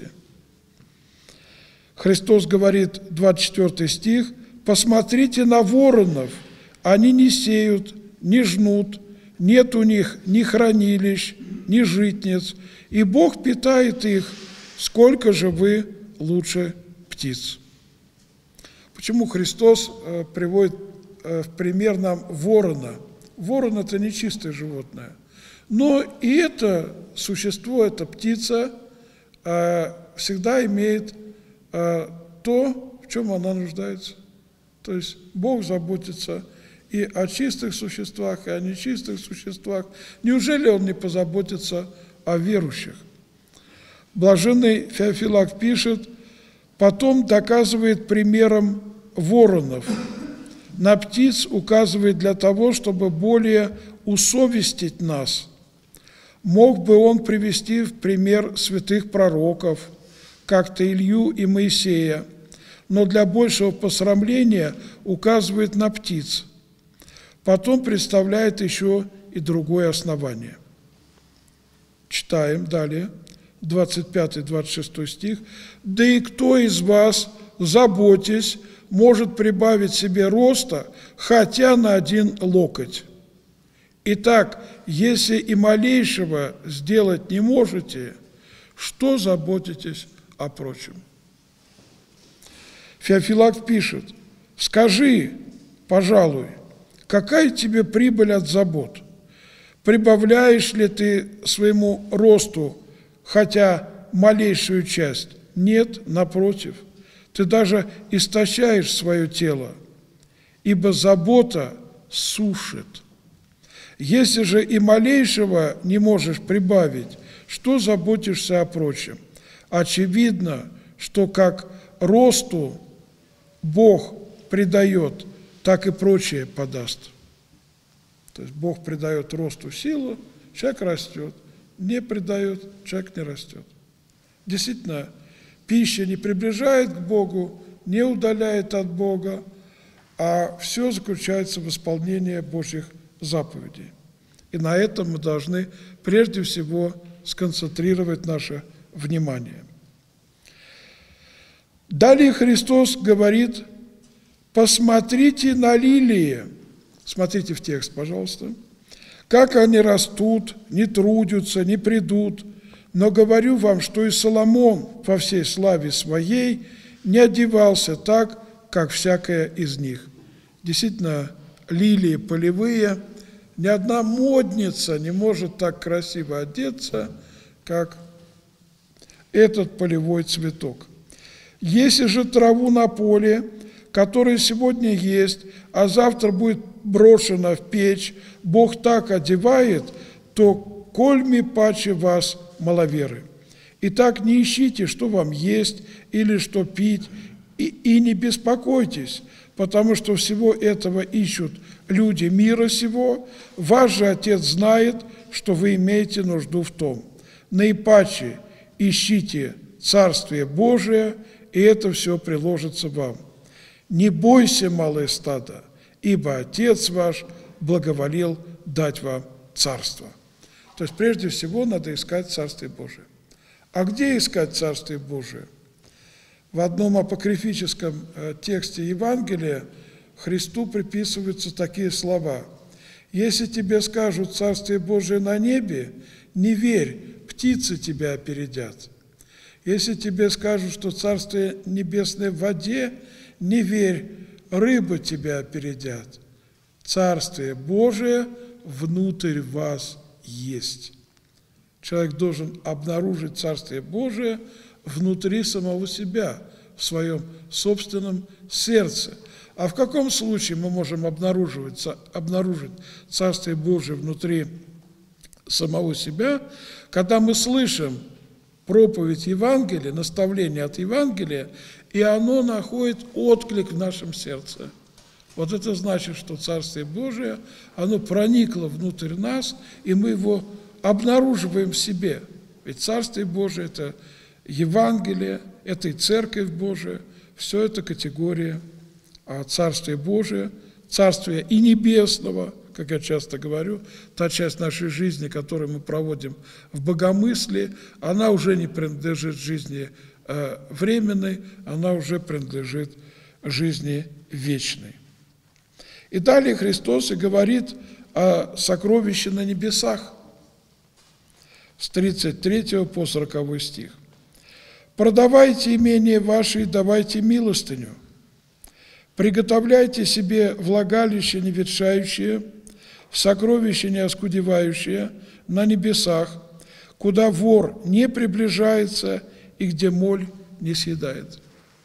Христос говорит, 24 стих: «Посмотрите на воронов, они не сеют, не жнут, нет у них ни хранилищ, ни житниц, и Бог питает их, сколько же вы лучше птиц». Почему Христос приводит в пример нам ворона? Ворон – это нечистое животное. Но и это существо, эта птица, всегда имеет то, в чем она нуждается. То есть Бог заботится и о чистых существах, и о нечистых существах. Неужели Он не позаботится о верующих? Блаженный Феофилакт пишет: «Потом доказывает примером воронов. На птиц указывает для того, чтобы более усовестить нас. Мог бы он привести в пример святых пророков, как-то Илью и Моисея, но для большего посрамления указывает на птиц. Потом представляет еще и другое основание». Читаем далее. 25-26 стих. «Да и кто из вас, заботясь, может прибавить себе роста, хотя на 1 локоть? Итак, если и малейшего сделать не можете, что заботитесь о прочем?» Феофилакт пишет: «Скажи, пожалуй, какая тебе прибыль от забот? Прибавляешь ли ты своему росту хотя малейшую часть? Нет, напротив, ты даже истощаешь свое тело, ибо забота сушит. Если же и малейшего не можешь прибавить, что заботишься о прочем? Очевидно, что как росту Бог придает, так и прочее подаст». То есть Бог придает росту силу, человек растет, не придает, человек не растет. Действительно, пища не приближает к Богу, не удаляет от Бога, а все заключается в исполнении Божьих заповедей. И на этом мы должны прежде всего сконцентрировать наше внимание. Далее Христос говорит: «Посмотрите на лилии». Смотрите в текст, пожалуйста. «Как они растут, не трудятся, не придут. Но говорю вам, что и Соломон во всей славе своей не одевался так, как всякая из них». Действительно, лилии полевые, ни одна модница не может так красиво одеться, как этот полевой цветок. «Если же траву на поле, которая сегодня есть, а завтра будет брошена в печь, Бог так одевает, то кольми паче вас, маловеры. Итак, не ищите, что вам есть или что пить, и не беспокойтесь, потому что всего этого ищут люди мира сего. Ваш же Отец знает, что вы имеете нужду в том. Наипаче ищите Царствие Божие, и это все приложится вам. Не бойся, малое стадо, ибо Отец ваш благоволил дать вам царство». То есть прежде всего надо искать Царствие Божие. А где искать Царствие Божие? В одном апокрифическом тексте Евангелия Христу приписываются такие слова: «Если тебе скажут Царствие Божие на небе, не верь, птицы тебя опередят. Если тебе скажут, что Царствие Небесное в воде, не верь, рыбы тебя опередят. Царствие Божие внутрь вас есть». Человек должен обнаружить Царствие Божие внутри самого себя, в своем собственном сердце. А в каком случае мы можем обнаружить Царствие Божие внутри самого себя? Когда мы слышим проповедь Евангелия, наставление от Евангелия, и оно находит отклик в нашем сердце. Вот это значит, что Царствие Божие, оно проникло внутрь нас, и мы его обнаруживаем в себе. Ведь Царствие Божие – это Евангелие, это и Церковь Божия, все это категория Царствия Божия, Царствия и Небесного, как я часто говорю, та часть нашей жизни, которую мы проводим в богомыслии, она уже не принадлежит жизни временной, она уже принадлежит жизни вечной. И далее Христос и говорит о сокровище на небесах, с 33 по 40 стих. «Продавайте имение ваше и давайте милостыню. Приготовляйте себе влагалище неветшающее, сокровище неоскудевающее на небесах, куда вор не приближается и где моль не съедает».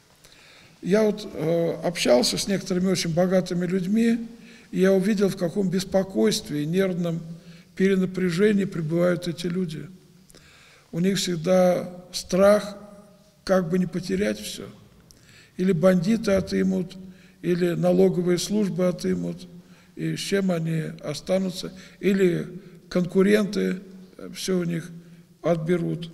Я общался с некоторыми очень богатыми людьми, и я увидел, в каком беспокойстве и нервном перенапряжении пребывают эти люди. У них всегда страх, как бы не потерять все. Или бандиты отымут, или налоговые службы отымут, и с чем они останутся, или конкуренты все у них отберут.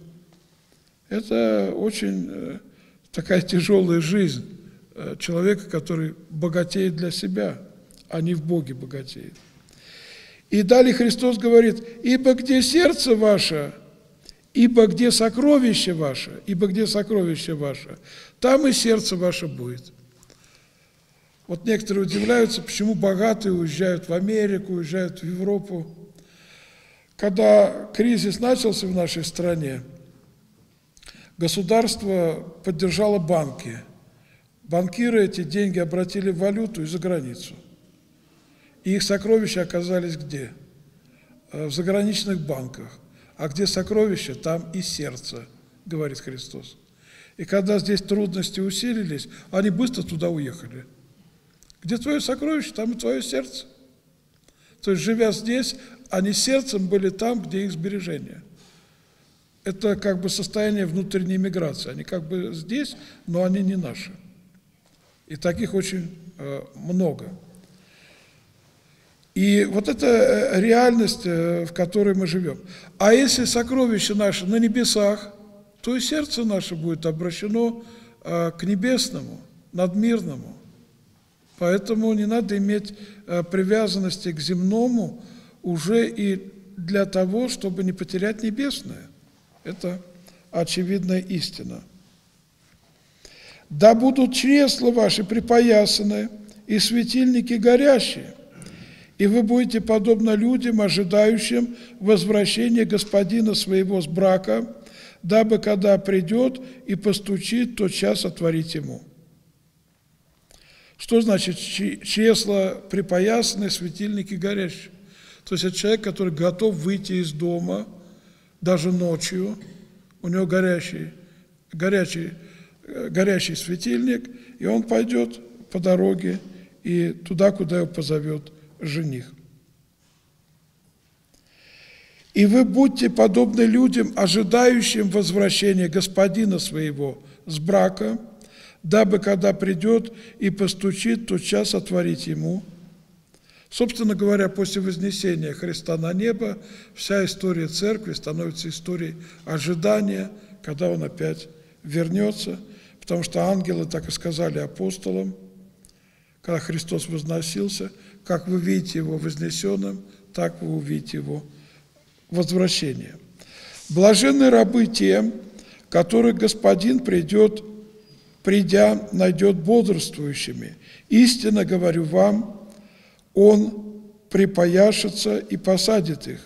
Это очень такая тяжелая жизнь человека, который богатеет для себя, а не в Боге богатеет. И далее Христос говорит: «Ибо где сердце ваше, ибо где сокровище ваше, там и сердце ваше будет. Вот некоторые удивляются, почему богатые уезжают в Америку, уезжают в Европу. Когда кризис начался в нашей стране, государство поддержало банки. Банкиры эти деньги обратили в валюту и за границу. И их сокровища оказались где? В заграничных банках. А где сокровища, там и сердце, говорит Христос. И когда здесь трудности усилились, они быстро туда уехали. Где твое сокровище, там и твое сердце. То есть, живя здесь, они сердцем были там, где их сбережения. Это как бы состояние внутренней миграции. Они как бы здесь, но они не наши. И таких очень много. И вот это реальность, в которой мы живем. А если сокровище наше на небесах, то и сердце наше будет обращено к небесному, надмирному. Поэтому не надо иметь привязанности к земному уже и для того, чтобы не потерять небесное. Это очевидная истина. «Да будут чресла ваши припоясаны, и светильники горящие, и вы будете подобно людям, ожидающим возвращения господина своего с брака, дабы, когда придет и постучит, тотчас отворить ему». Что значит чресла припоясаны, светильники горящие? То есть это человек, который готов выйти из дома, даже ночью, у него горящий светильник, и он пойдет по дороге и туда, куда его позовет жених. «И вы будьте подобны людям, ожидающим возвращения господина своего с брака, дабы, когда придет и постучит, тотчас отворить ему». Собственно говоря, после вознесения Христа на небо вся история церкви становится историей ожидания, когда он опять вернется, потому что ангелы так и сказали апостолам, когда Христос возносился: как вы видите его вознесенным, так вы увидите его возвращение. «Блаженны рабы те, которых Господин придя, найдет бодрствующими. Истинно говорю вам, он припояшется и посадит их,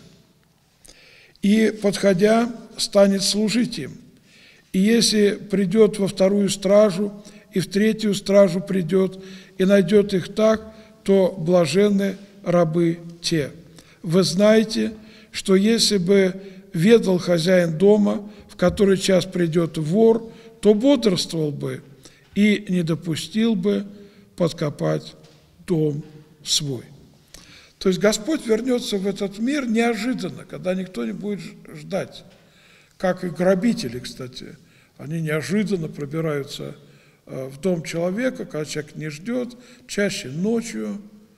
и, подходя, станет служить им. И если придет во вторую стражу, и в третью стражу придет, и найдет их так, то блаженны рабы те. Вы знаете, что если бы ведал хозяин дома, в который час придет вор, то бодрствовал бы и не допустил бы подкопать дом свой». То есть Господь вернется в этот мир неожиданно, когда никто не будет ждать. Как и грабители, кстати. Они неожиданно пробираются в дом человека, когда человек не ждет, чаще ночью,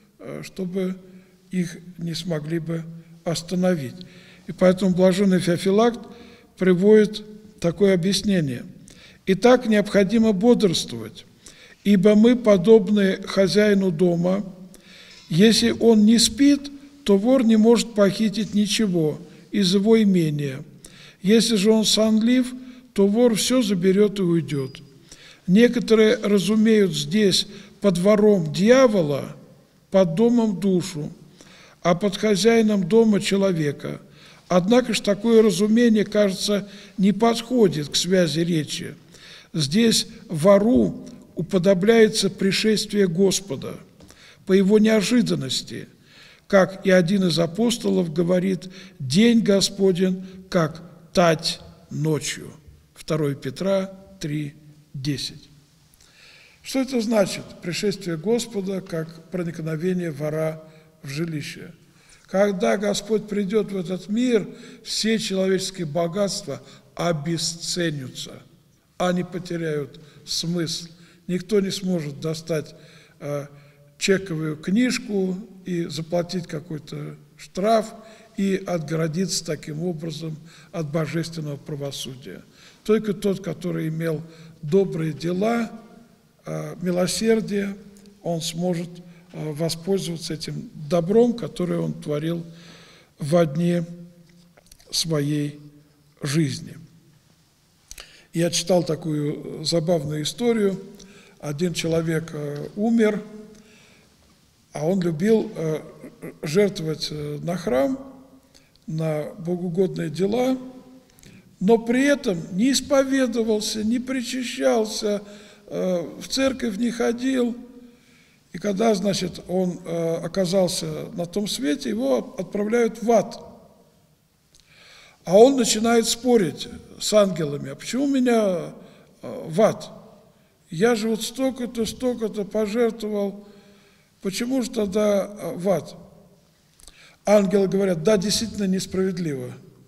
чтобы их не смогли бы остановить. И поэтому блаженный Феофилакт приводит такое объяснение. «Итак, необходимо бодрствовать, ибо мы подобны хозяину дома. Если он не спит, то вор не может похитить ничего из его имения. Если же он сонлив, то вор все заберет и уйдет. Некоторые разумеют здесь под вором дьявола, под домом душу, а под хозяином дома человека. Однако же такое разумение, кажется, не подходит к связи речи. Здесь вору уподобляется пришествие Господа по его неожиданности, как и один из апостолов говорит: «День Господень, как тать ночью». 2 Петра 3:10. Что это значит? Пришествие Господа, как проникновение вора в жилище. Когда Господь придет в этот мир, все человеческие богатства обесценятся, они потеряют смысл. Никто не сможет достать чековую книжку и заплатить какой-то штраф и отгородиться таким образом от божественного правосудия. Только тот, который имел добрые дела, милосердие, он сможет воспользоваться этим добром, которое он творил во дне своей жизни. Я читал такую забавную историю. Один человек умер, а он любил жертвовать на храм, на богоугодные дела, но при этом не исповедовался, не причащался, в церковь не ходил. И когда, значит, он оказался на том свете, его отправляют в ад. А он начинает спорить с ангелами: а почему меня в ад? Я же вот столько-то пожертвовал, почему же тогда в ад? Ангелы говорят: да, действительно несправедливо.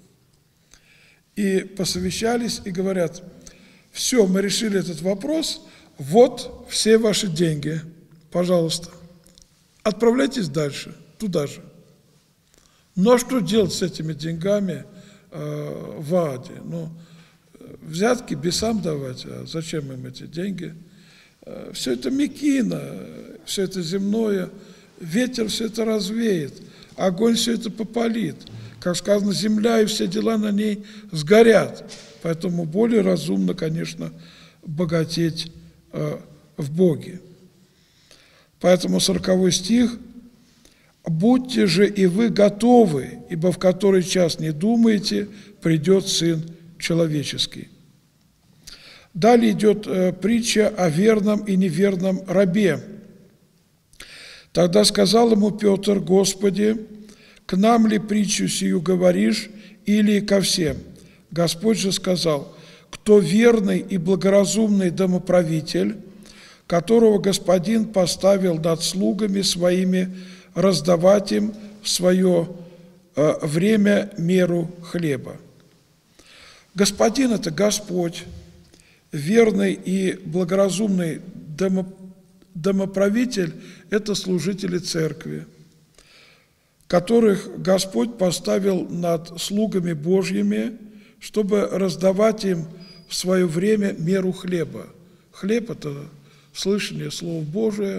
И посовещались и говорят: все, мы решили этот вопрос, вот все ваши деньги, пожалуйста, отправляйтесь дальше, туда же. Ну а что делать с этими деньгами в аде? Ну, взятки бесам давать, а зачем им эти деньги? Все это мекина, все это земное, ветер все это развеет, огонь все это попалит. Как сказано, земля и все дела на ней сгорят. Поэтому более разумно, конечно, богатеть в Боге. Поэтому 40 стих: «Будьте же и вы готовы, ибо в который час не думаете, придет Сын Человеческий». Далее идет притча о верном и неверном рабе. «Тогда сказал ему Петр: Господи, к нам ли притчу сию говоришь, или ко всем? Господь же сказал: кто верный и благоразумный домоправитель, которого господин поставил над слугами своими раздавать им в свое время меру хлеба». Господин – это Господь, верный и благоразумный домоправитель – это служители церкви, которых Господь поставил над слугами Божьими, чтобы раздавать им в свое время меру хлеба. Хлеб – это слышание Слова Божия.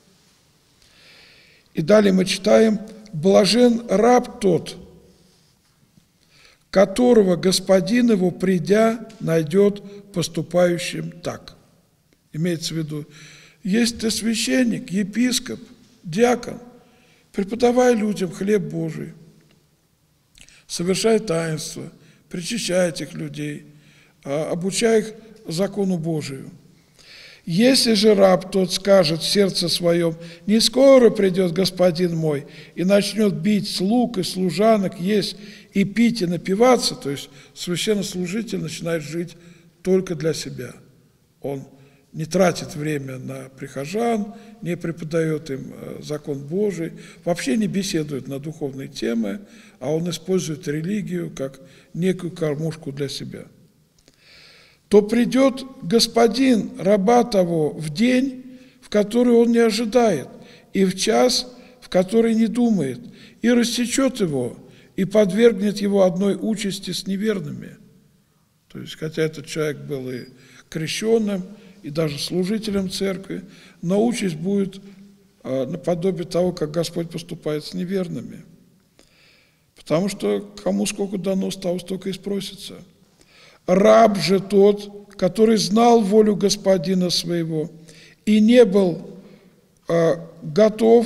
И далее мы читаем: «Блажен раб тот, которого господин его, придя, найдет поступающим так». Имеется в виду, если ты священник, епископ, диакон, преподавай людям хлеб Божий, совершай таинство, причащай этих людей, обучай их закону Божию. Если же раб тот скажет в сердце своем: не скоро придет господин мой, и начнет бить слуг и служанок, есть и пить и напиваться, то есть священнослужитель начинает жить только для себя. Он не тратит время на прихожан, не преподает им закон Божий, вообще не беседует на духовные темы, а он использует религию как некую кормушку для себя. То придет господин раба того в день, в который он не ожидает, и в час, в который не думает, и рассечет его, и подвергнет его одной участи с неверными». То есть, хотя этот человек был и крещенным, и даже служителем церкви, но участь будет наподобие того, как Господь поступает с неверными. Потому что кому сколько дано, с того столько и спросится. «Раб же тот, который знал волю господина своего и не был готов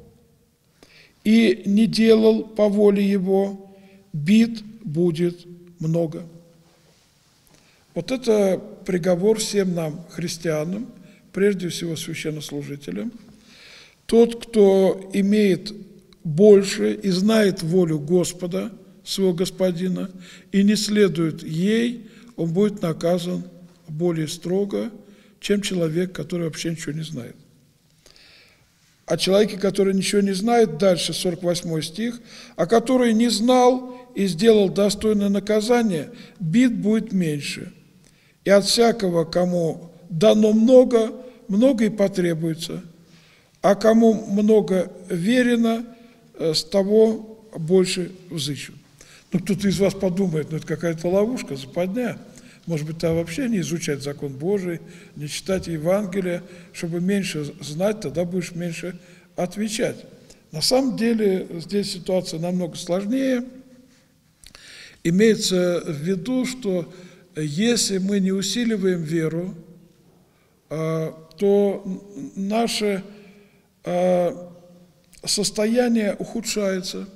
и не делал по воле его, бит будет много». Вот это приговор всем нам, христианам, прежде всего священнослужителям. Тот, кто имеет больше и знает волю Господа, своего господина, и не следует ей, он будет наказан более строго, чем человек, который вообще ничего не знает. О человеке, который ничего не знает, дальше 48 стих, а который не знал и сделал достойное наказание, бит будет меньше. И от всякого, кому дано много, много и потребуется, а кому много верено, с того больше взыщут. Ну, кто-то из вас подумает, ну, это какая-то ловушка, западня. Может быть, там вообще не изучать закон Божий, не читать Евангелие, чтобы меньше знать, тогда будешь меньше отвечать. На самом деле, здесь ситуация намного сложнее. Имеется в виду, что если мы не усиливаем веру, то наше состояние ухудшается.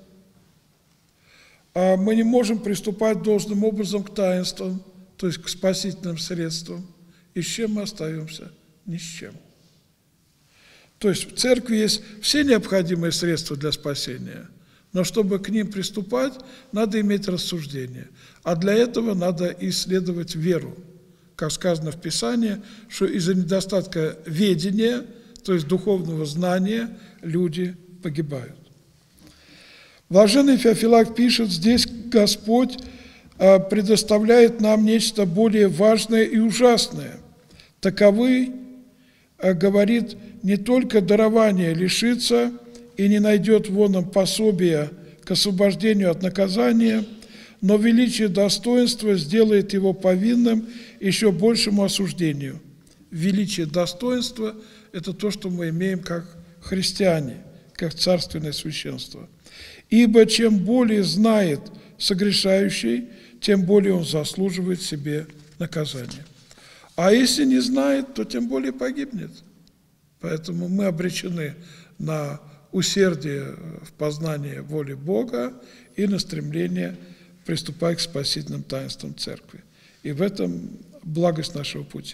Мы не можем приступать должным образом к таинствам, то есть к спасительным средствам. И с чем мы остаемся? Ни с чем. То есть в церкви есть все необходимые средства для спасения, но чтобы к ним приступать, надо иметь рассуждение. А для этого надо исследовать веру. Как сказано в Писании, что из-за недостатка ведения, то есть духовного знания, люди погибают. Блаженный Феофилакт пишет, здесь Господь предоставляет нам нечто более важное и ужасное. Таковы, говорит, не только дарование лишится и не найдет воном пособия к освобождению от наказания, но величие достоинства сделает его повинным еще большему осуждению. Величие достоинства – это то, что мы имеем как христиане, как царственное священство. Ибо чем более знает согрешающий, тем более он заслуживает себе наказания. А если не знает, то тем более погибнет. Поэтому мы обречены на усердие в познании воли Бога и на стремление приступать к спасительным таинствам Церкви. И в этом благость нашего пути.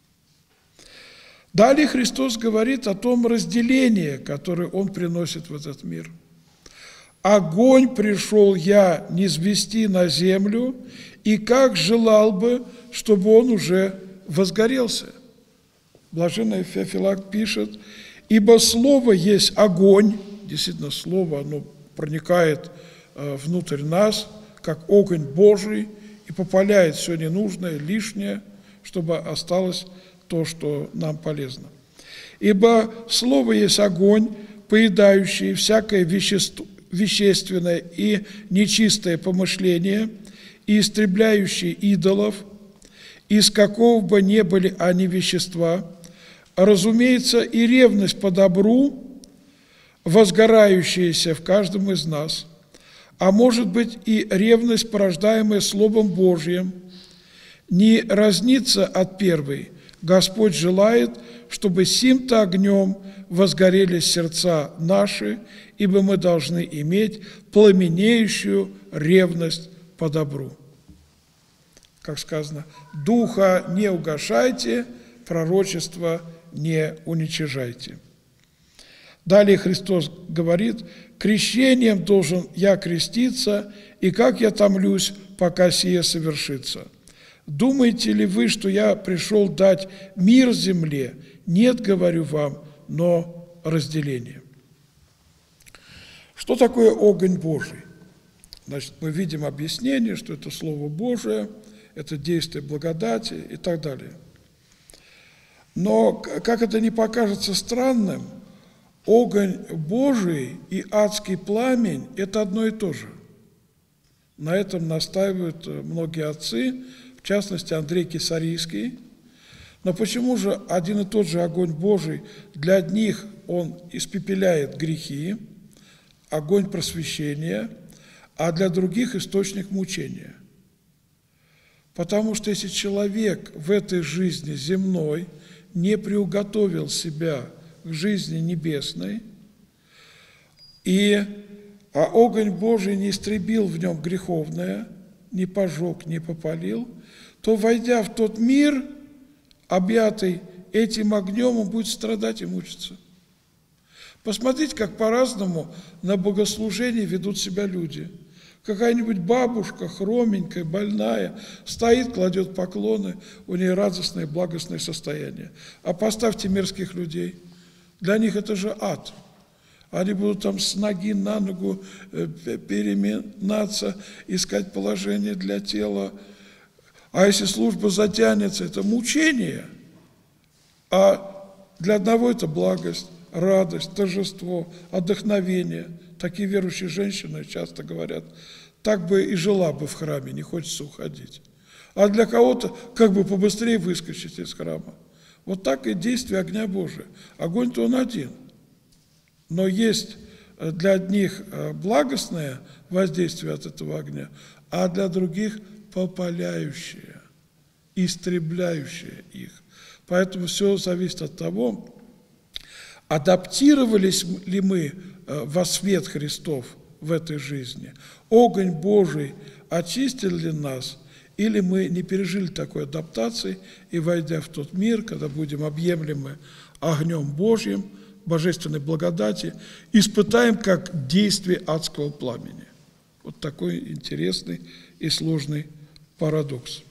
Далее Христос говорит о том разделении, которое Он приносит в этот мир. «Огонь пришел я низвести на землю, и как желал бы, чтобы он уже возгорелся». Блаженный Феофилакт пишет, «Ибо Слово есть огонь». Действительно, Слово, оно проникает внутрь нас, как огонь Божий, и попаляет все ненужное, лишнее, чтобы осталось то, что нам полезно. «Ибо Слово есть огонь, поедающий всякое вещественное и нечистое помышление, и истребляющий идолов, из какого бы ни были они вещества, разумеется, и ревность по добру, возгорающаяся в каждом из нас, а может быть и ревность, порождаемая Словом Божьим, не разнится от первой. Господь желает, чтобы сим-то огнем возгорелись сердца наши, ибо мы должны иметь пламенеющую ревность по добру. Как сказано, духа не угашайте, пророчество не уничижайте. Далее Христос говорит, крещением должен я креститься, и как я томлюсь, пока сие совершится. Думаете ли вы, что я пришел дать мир земле? Нет, говорю вам, но разделение. Что такое огонь Божий? Значит, мы видим объяснение, что это Слово Божие, это действие благодати и так далее. Но, как это не покажется странным, огонь Божий и адский пламень – это одно и то же. На этом настаивают многие отцы, в частности, Андрей Кесарийский. Но почему же один и тот же огонь Божий, для одних он испепеляет грехи, огонь просвещения, а для других источник мучения? Потому что если человек в этой жизни земной не приуготовил себя к жизни небесной, а огонь Божий не истребил в нем греховное, не пожег, не попалил, то, войдя в тот мир, объятый этим огнем, он будет страдать и мучиться. Посмотрите, как по-разному на богослужении ведут себя люди. Какая-нибудь бабушка, хроменькая, больная, стоит, кладет поклоны, у нее радостное, благостное состояние. А поставьте мирских людей. Для них это же ад. Они будут там с ноги на ногу переминаться, искать положение для тела. А если служба затянется, это мучение. А для одного это благость, радость, торжество, отдохновение. Такие верующие женщины часто говорят, так бы и жила бы в храме, не хочется уходить. А для кого-то как бы побыстрее выскочить из храма. Вот так и действие огня Божия. Огонь-то он один. Но есть для одних благостное воздействие от этого огня, а для других попаляющее, истребляющее их. Поэтому все зависит от того, адаптировались ли мы во свет Христов в этой жизни, огонь Божий очистил ли нас, или мы не пережили такой адаптации, и, войдя в тот мир, когда будем объемлемы огнем Божьим, божественной благодати, испытаем как действие адского пламени. Вот такой интересный и сложный парадокс.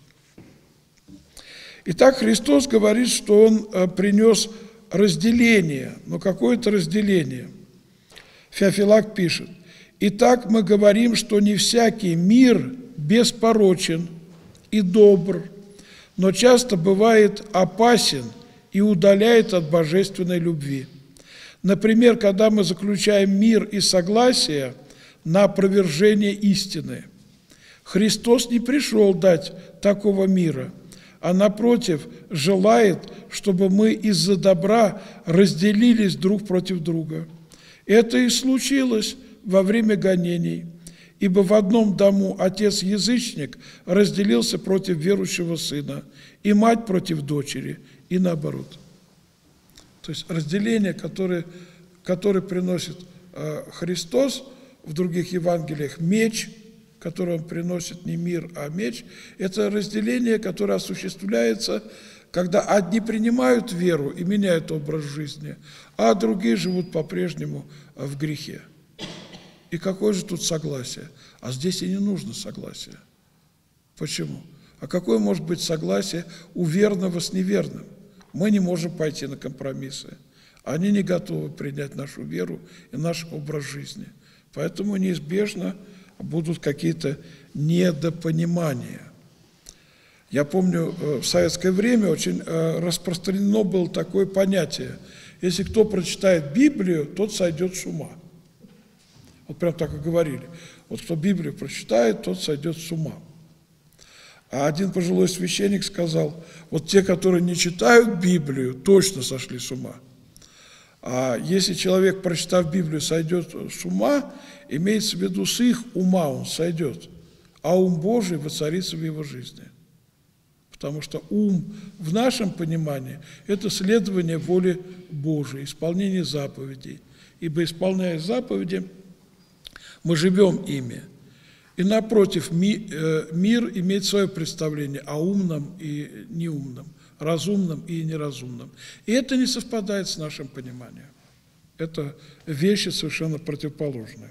Итак, Христос говорит, что Он принес разделение, но какое-то разделение. Феофилак пишет: «Итак, мы говорим, что не всякий мир беспорочен и добр, но часто бывает опасен и удаляет от божественной любви. Например, когда мы заключаем мир и согласие на опровержение истины. Христос не пришел дать такого мира, а напротив желает, чтобы мы из-за добра разделились друг против друга. Это и случилось во время гонений, ибо в одном дому отец-язычник разделился против верующего сына, и мать против дочери, и наоборот». То есть разделение, которое приносит Христос, в других Евангелиях меч, который Он приносит не мир, а меч, это разделение, которое осуществляется, когда одни принимают веру и меняют образ жизни, а другие живут по-прежнему в грехе. И какое же тут согласие? А здесь и не нужно согласия. Почему? А какое может быть согласие у верного с неверным? Мы не можем пойти на компромиссы. Они не готовы принять нашу веру и наш образ жизни. Поэтому неизбежно будут какие-то недопонимания. Я помню, в советское время очень распространено было такое понятие: если кто прочитает Библию, тот сойдет с ума. Вот прям так и говорили. Вот кто Библию прочитает, тот сойдет с ума. А один пожилой священник сказал: вот те, которые не читают Библию, точно сошли с ума. А если человек, прочитав Библию, сойдет с ума, имеется в виду, с их ума он сойдет, а ум Божий воцарится в его жизни. Потому что ум в нашем понимании – это следование воле Божией, исполнение заповедей. Ибо, исполняя заповеди, мы живем ими. И напротив, мир имеет свое представление о умном и неумном, разумном и неразумном. И это не совпадает с нашим пониманием. Это вещи совершенно противоположные.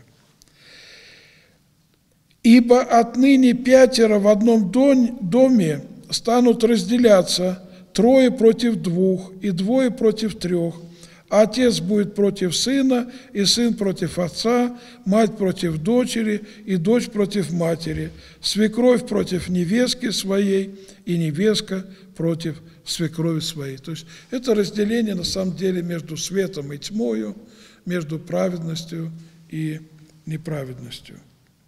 «Ибо отныне 5 в одном доме станут разделяться 3 против 2, и 2 против 3. Отец будет против сына, и сын против отца, мать против дочери, и дочь против матери, свекровь против невестки своей, и невестка против свекрови своей». То есть это разделение на самом деле между светом и тьмою, между праведностью и неправедностью.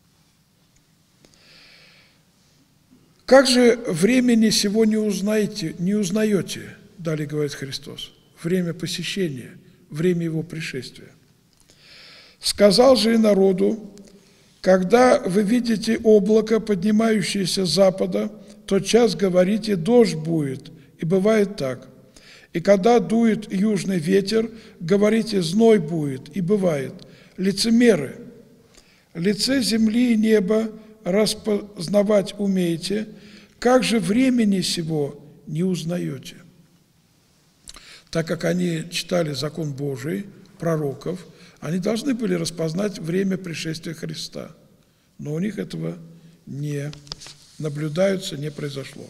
«Как же времени сего не узнаете, далее говорит Христос, время посещения, время Его пришествия. Сказал же и народу: когда вы видите облако, поднимающееся с запада, тотчас говорите: дождь будет, и бывает так. И когда дует южный ветер, говорите: зной будет, и бывает. Лицемеры, лице земли и неба распознавать умеете, как же времени сего не узнаете?» Так как они читали закон Божий, пророков, они должны были распознать время пришествия Христа. Но у них этого не наблюдается, не произошло.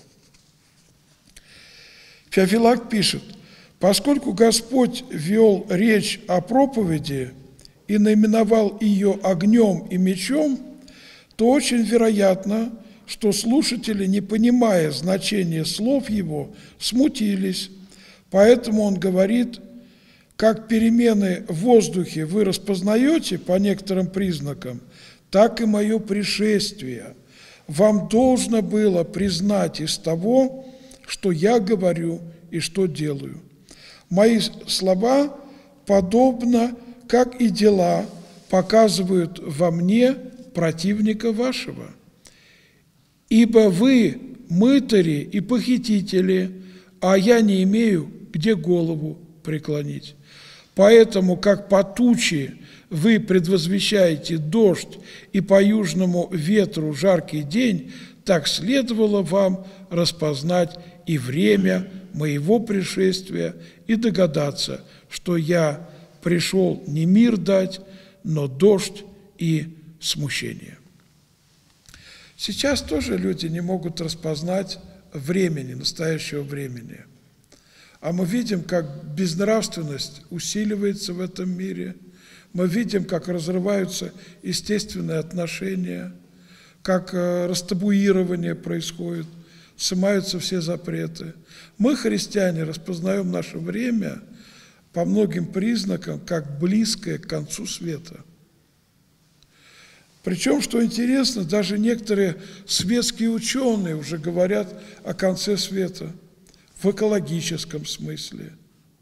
Феофилак пишет: «Поскольку Господь вел речь о проповеди и наименовал ее огнем и мечом, то очень вероятно, что слушатели, не понимая значения слов Его, смутились. Поэтому он говорит: как перемены в воздухе вы распознаете по некоторым признакам, так и мое пришествие вам должно было признать из того, что я говорю и что делаю. Мои слова, подобно как и дела, показывают во мне противника вашего. Ибо вы мытари и похитители, а я не имею, где голову преклонить. Поэтому, как по туче вы предвозвещаете дождь и по южному ветру жаркий день, так следовало вам распознать и время моего пришествия и догадаться, что я пришел не мир дать, но дождь и смущение. Сейчас тоже люди не могут распознать времени, настоящего времени. А мы видим, как безнравственность усиливается в этом мире. Мы видим, как разрываются естественные отношения, как растабуирование происходит, снимаются все запреты. Мы, христиане, распознаем наше время по многим признакам как близкое к концу света. Причем, что интересно, даже некоторые светские ученые уже говорят о конце света в экологическом смысле,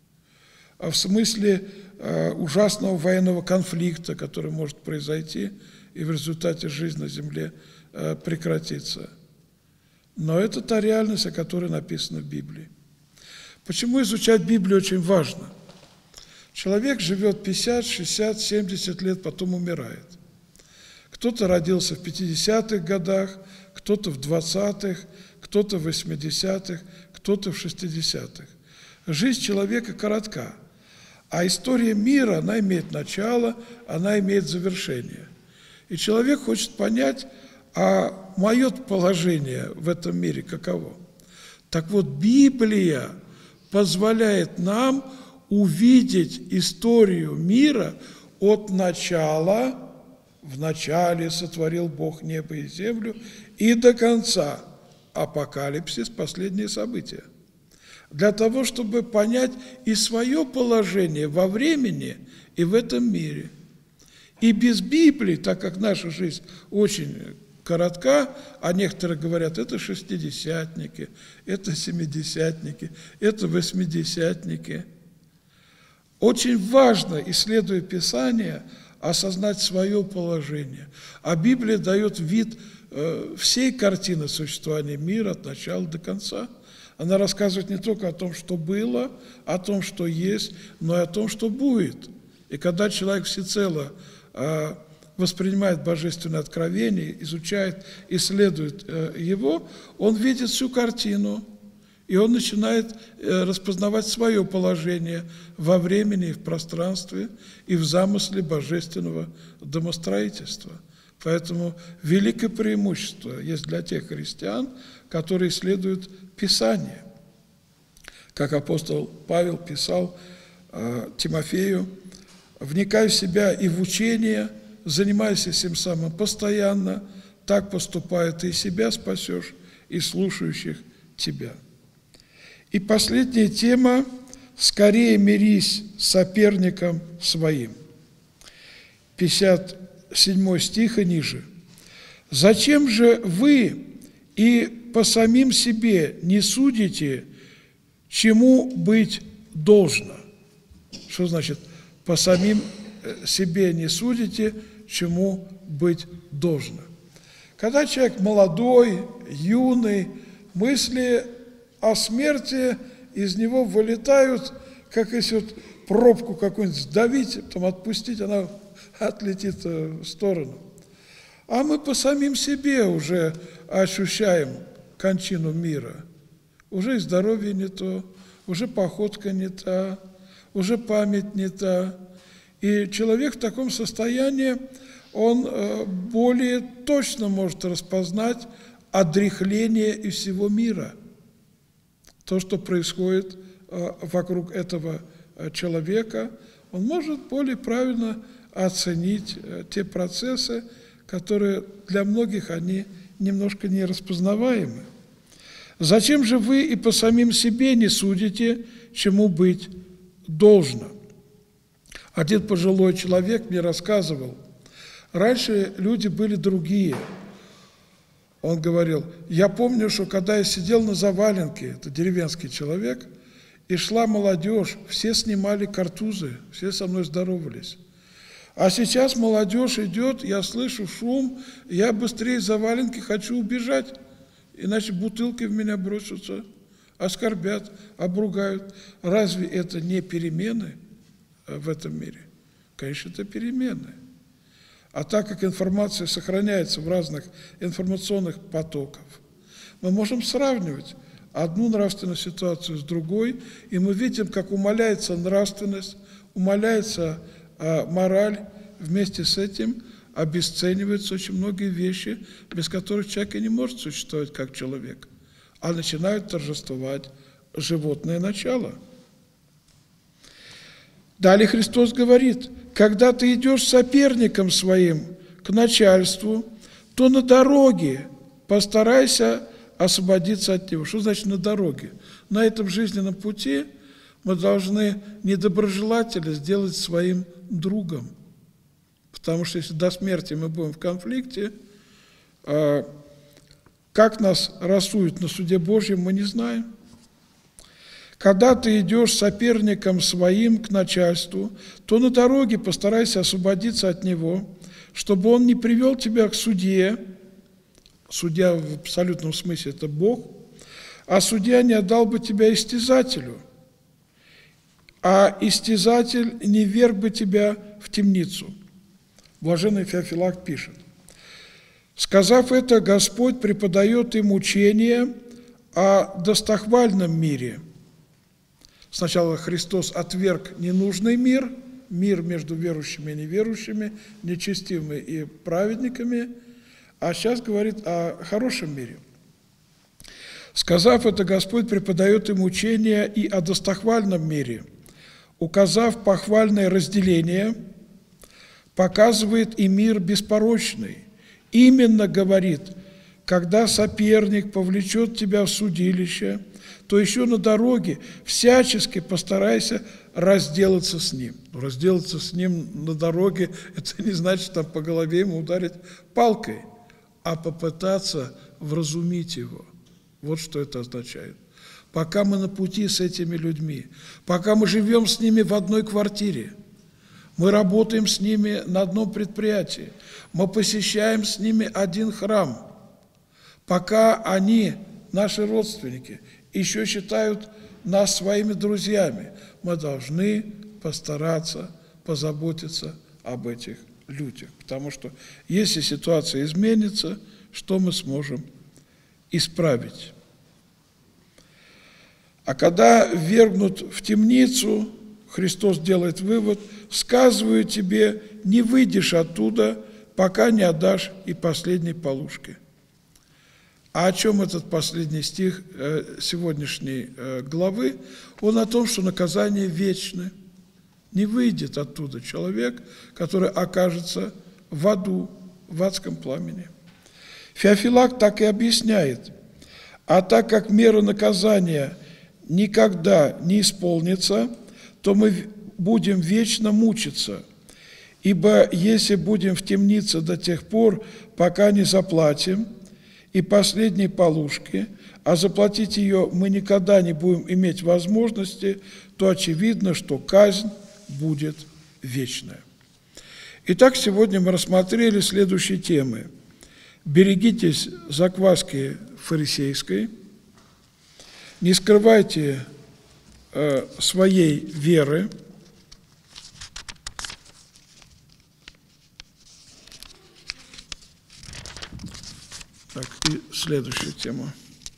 в смысле ужасного военного конфликта, который может произойти, и в результате жизнь на Земле прекратится. Но это та реальность, о которой написано в Библии. Почему изучать Библию очень важно? Человек живет 50, 60, 70 лет, потом умирает. Кто-то родился в 50-х годах, кто-то в 20-х, кто-то в 80-х, кто-то в 60-х. Жизнь человека коротка, а история мира, она имеет начало, она имеет завершение. И человек хочет понять, а мое положение в этом мире каково? Так вот, Библия позволяет нам увидеть историю мира от начала. В начале сотворил Бог небо и землю, и до конца апокалипсис, последние события. Для того, чтобы понять и свое положение во времени и в этом мире. И без Библии, так как наша жизнь очень коротка, а некоторые говорят, это шестидесятники, это семидесятники, это восьмидесятники. Очень важно, исследуя Писание, осознать свое положение. А Библия дает вид всей картины существования мира от начала до конца. Она рассказывает не только о том, что было, о том, что есть, но и о том, что будет. И когда человек всецело воспринимает божественное откровение, изучает, исследует его, он видит всю картину, и он начинает распознавать свое положение во времени и в пространстве, и в замысле божественного домостроительства. Поэтому великое преимущество есть для тех христиан, которые исследуют Писание. Как апостол Павел писал Тимофею, «Вникай в себя и в учение, занимайся этим самым постоянно, так поступая, ты и себя спасешь, и слушающих тебя». И последняя тема – «Скорее мирись с соперником своим». 57 стих и ниже. «Зачем же вы и по самим себе не судите, чему быть должно?» Что значит «по самим себе не судите, чему быть должно»? Когда человек молодой, юный, мысли о смерти из него вылетают, как если вот пробку какую-нибудь сдавить, потом отпустить, она отлетит в сторону. А мы по самим себе уже ощущаем кончину мира. Уже и здоровье не то, уже походка не та, уже память не та. И человек в таком состоянии, он более точно может распознать одряхление и всего мира. То, что происходит вокруг этого человека, он может более правильно оценить те процессы, которые для многих они немножко нераспознаваемы. «Зачем же вы и по самим себе не судите, чему быть должно?» Один пожилой человек мне рассказывал, раньше люди были другие. Он говорил, я помню, что когда я сидел на заваленке, это деревенский человек, и шла молодежь, все снимали картузы, все со мной здоровались. А сейчас молодежь идет, я слышу шум, я быстрее заваленки хочу убежать, иначе бутылкой в меня бросятся, оскорбят, обругают. Разве это не перемены в этом мире? Конечно, это перемены. А так как информация сохраняется в разных информационных потоках, мы можем сравнивать одну нравственную ситуацию с другой, и мы видим, как умаляется нравственность, умаляется мораль, вместе с этим обесцениваются очень многие вещи, без которых человек и не может существовать как человек, а начинают торжествовать животное начало. Далее Христос говорит: когда ты идешь с соперником своим к начальству, то на дороге постарайся освободиться от него. Что значит на дороге? На этом жизненном пути мы должны недоброжелателя сделать своим другом. Потому что если до смерти мы будем в конфликте, как нас рассудят на суде Божьем, мы не знаем. Когда ты идешь с соперником своим к начальству, то на дороге постарайся освободиться от него, чтобы он не привел тебя к судье. Судья в абсолютном смысле – это Бог. А судья не отдал бы тебя истязателю, а истязатель не вверг бы тебя в темницу. Блаженный Феофилакт пишет: сказав это, Господь преподает им учение о достохвальном мире. Сначала Христос отверг ненужный мир, мир между верующими и неверующими, нечестивыми и праведниками, а сейчас говорит о хорошем мире. Сказав это, Господь преподает им учение и о достохвальном мире, указав похвальное разделение, показывает и мир беспорочный. Именно говорит: когда соперник повлечет тебя в судилище, то еще на дороге всячески постарайся разделаться с ним. Разделаться с ним на дороге – это не значит там по голове ему ударить палкой, а попытаться вразумить его. Вот что это означает. Пока мы на пути с этими людьми, пока мы живем с ними в одной квартире, мы работаем с ними на одном предприятии, мы посещаем с ними один храм, пока они, наши родственники, еще считают нас своими друзьями, мы должны постараться позаботиться об этих людях. Потому что если ситуация изменится, что мы сможем исправить? А когда ввергнут в темницу, Христос делает вывод: сказываю тебе, не выйдешь оттуда, пока не отдашь и последней полушки. А о чем этот последний стих сегодняшней главы? Он о том, что наказание вечное. Не выйдет оттуда человек, который окажется в аду, в адском пламени. Феофилакт так и объясняет: а так как мера наказания никогда не исполнится, то мы будем вечно мучиться. Ибо если будем в темнице до тех пор, пока не заплатим и последней полушки, а заплатить ее мы никогда не будем иметь возможности, то очевидно, что казнь будет вечная. Итак, сегодня мы рассмотрели следующие темы. Берегитесь закваски фарисейской, не скрывайте своей веры, так, и следующая тема.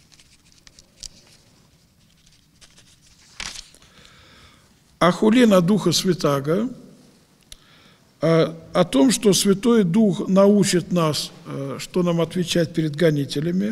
Ахули на Духа Святаго, о том, что Святой Дух научит нас, что нам отвечать перед гонителями.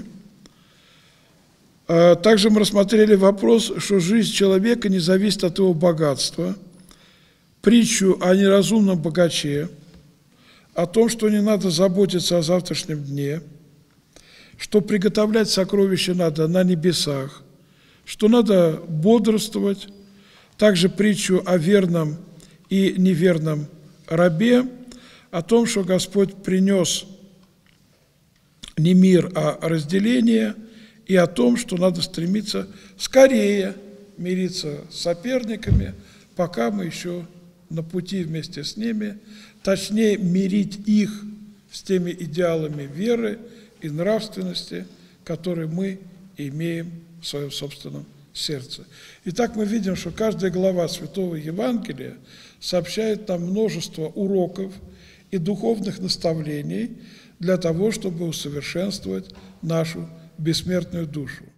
Также мы рассмотрели вопрос, что жизнь человека не зависит от его богатства, притчу о неразумном богаче, о том, что не надо заботиться о завтрашнем дне, что приготовлять сокровища надо на небесах, что надо бодрствовать, также притчу о верном и неверном рабе, о том, что Господь принес не мир, а разделение, и о том, что надо стремиться скорее мириться с соперниками, пока мы еще на пути вместе с ними, точнее мирить их с теми идеалами веры и нравственности, который мы имеем в своем собственном сердце. Итак, мы видим, что каждая глава Святого Евангелия сообщает нам множество уроков и духовных наставлений для того, чтобы усовершенствовать нашу бессмертную душу.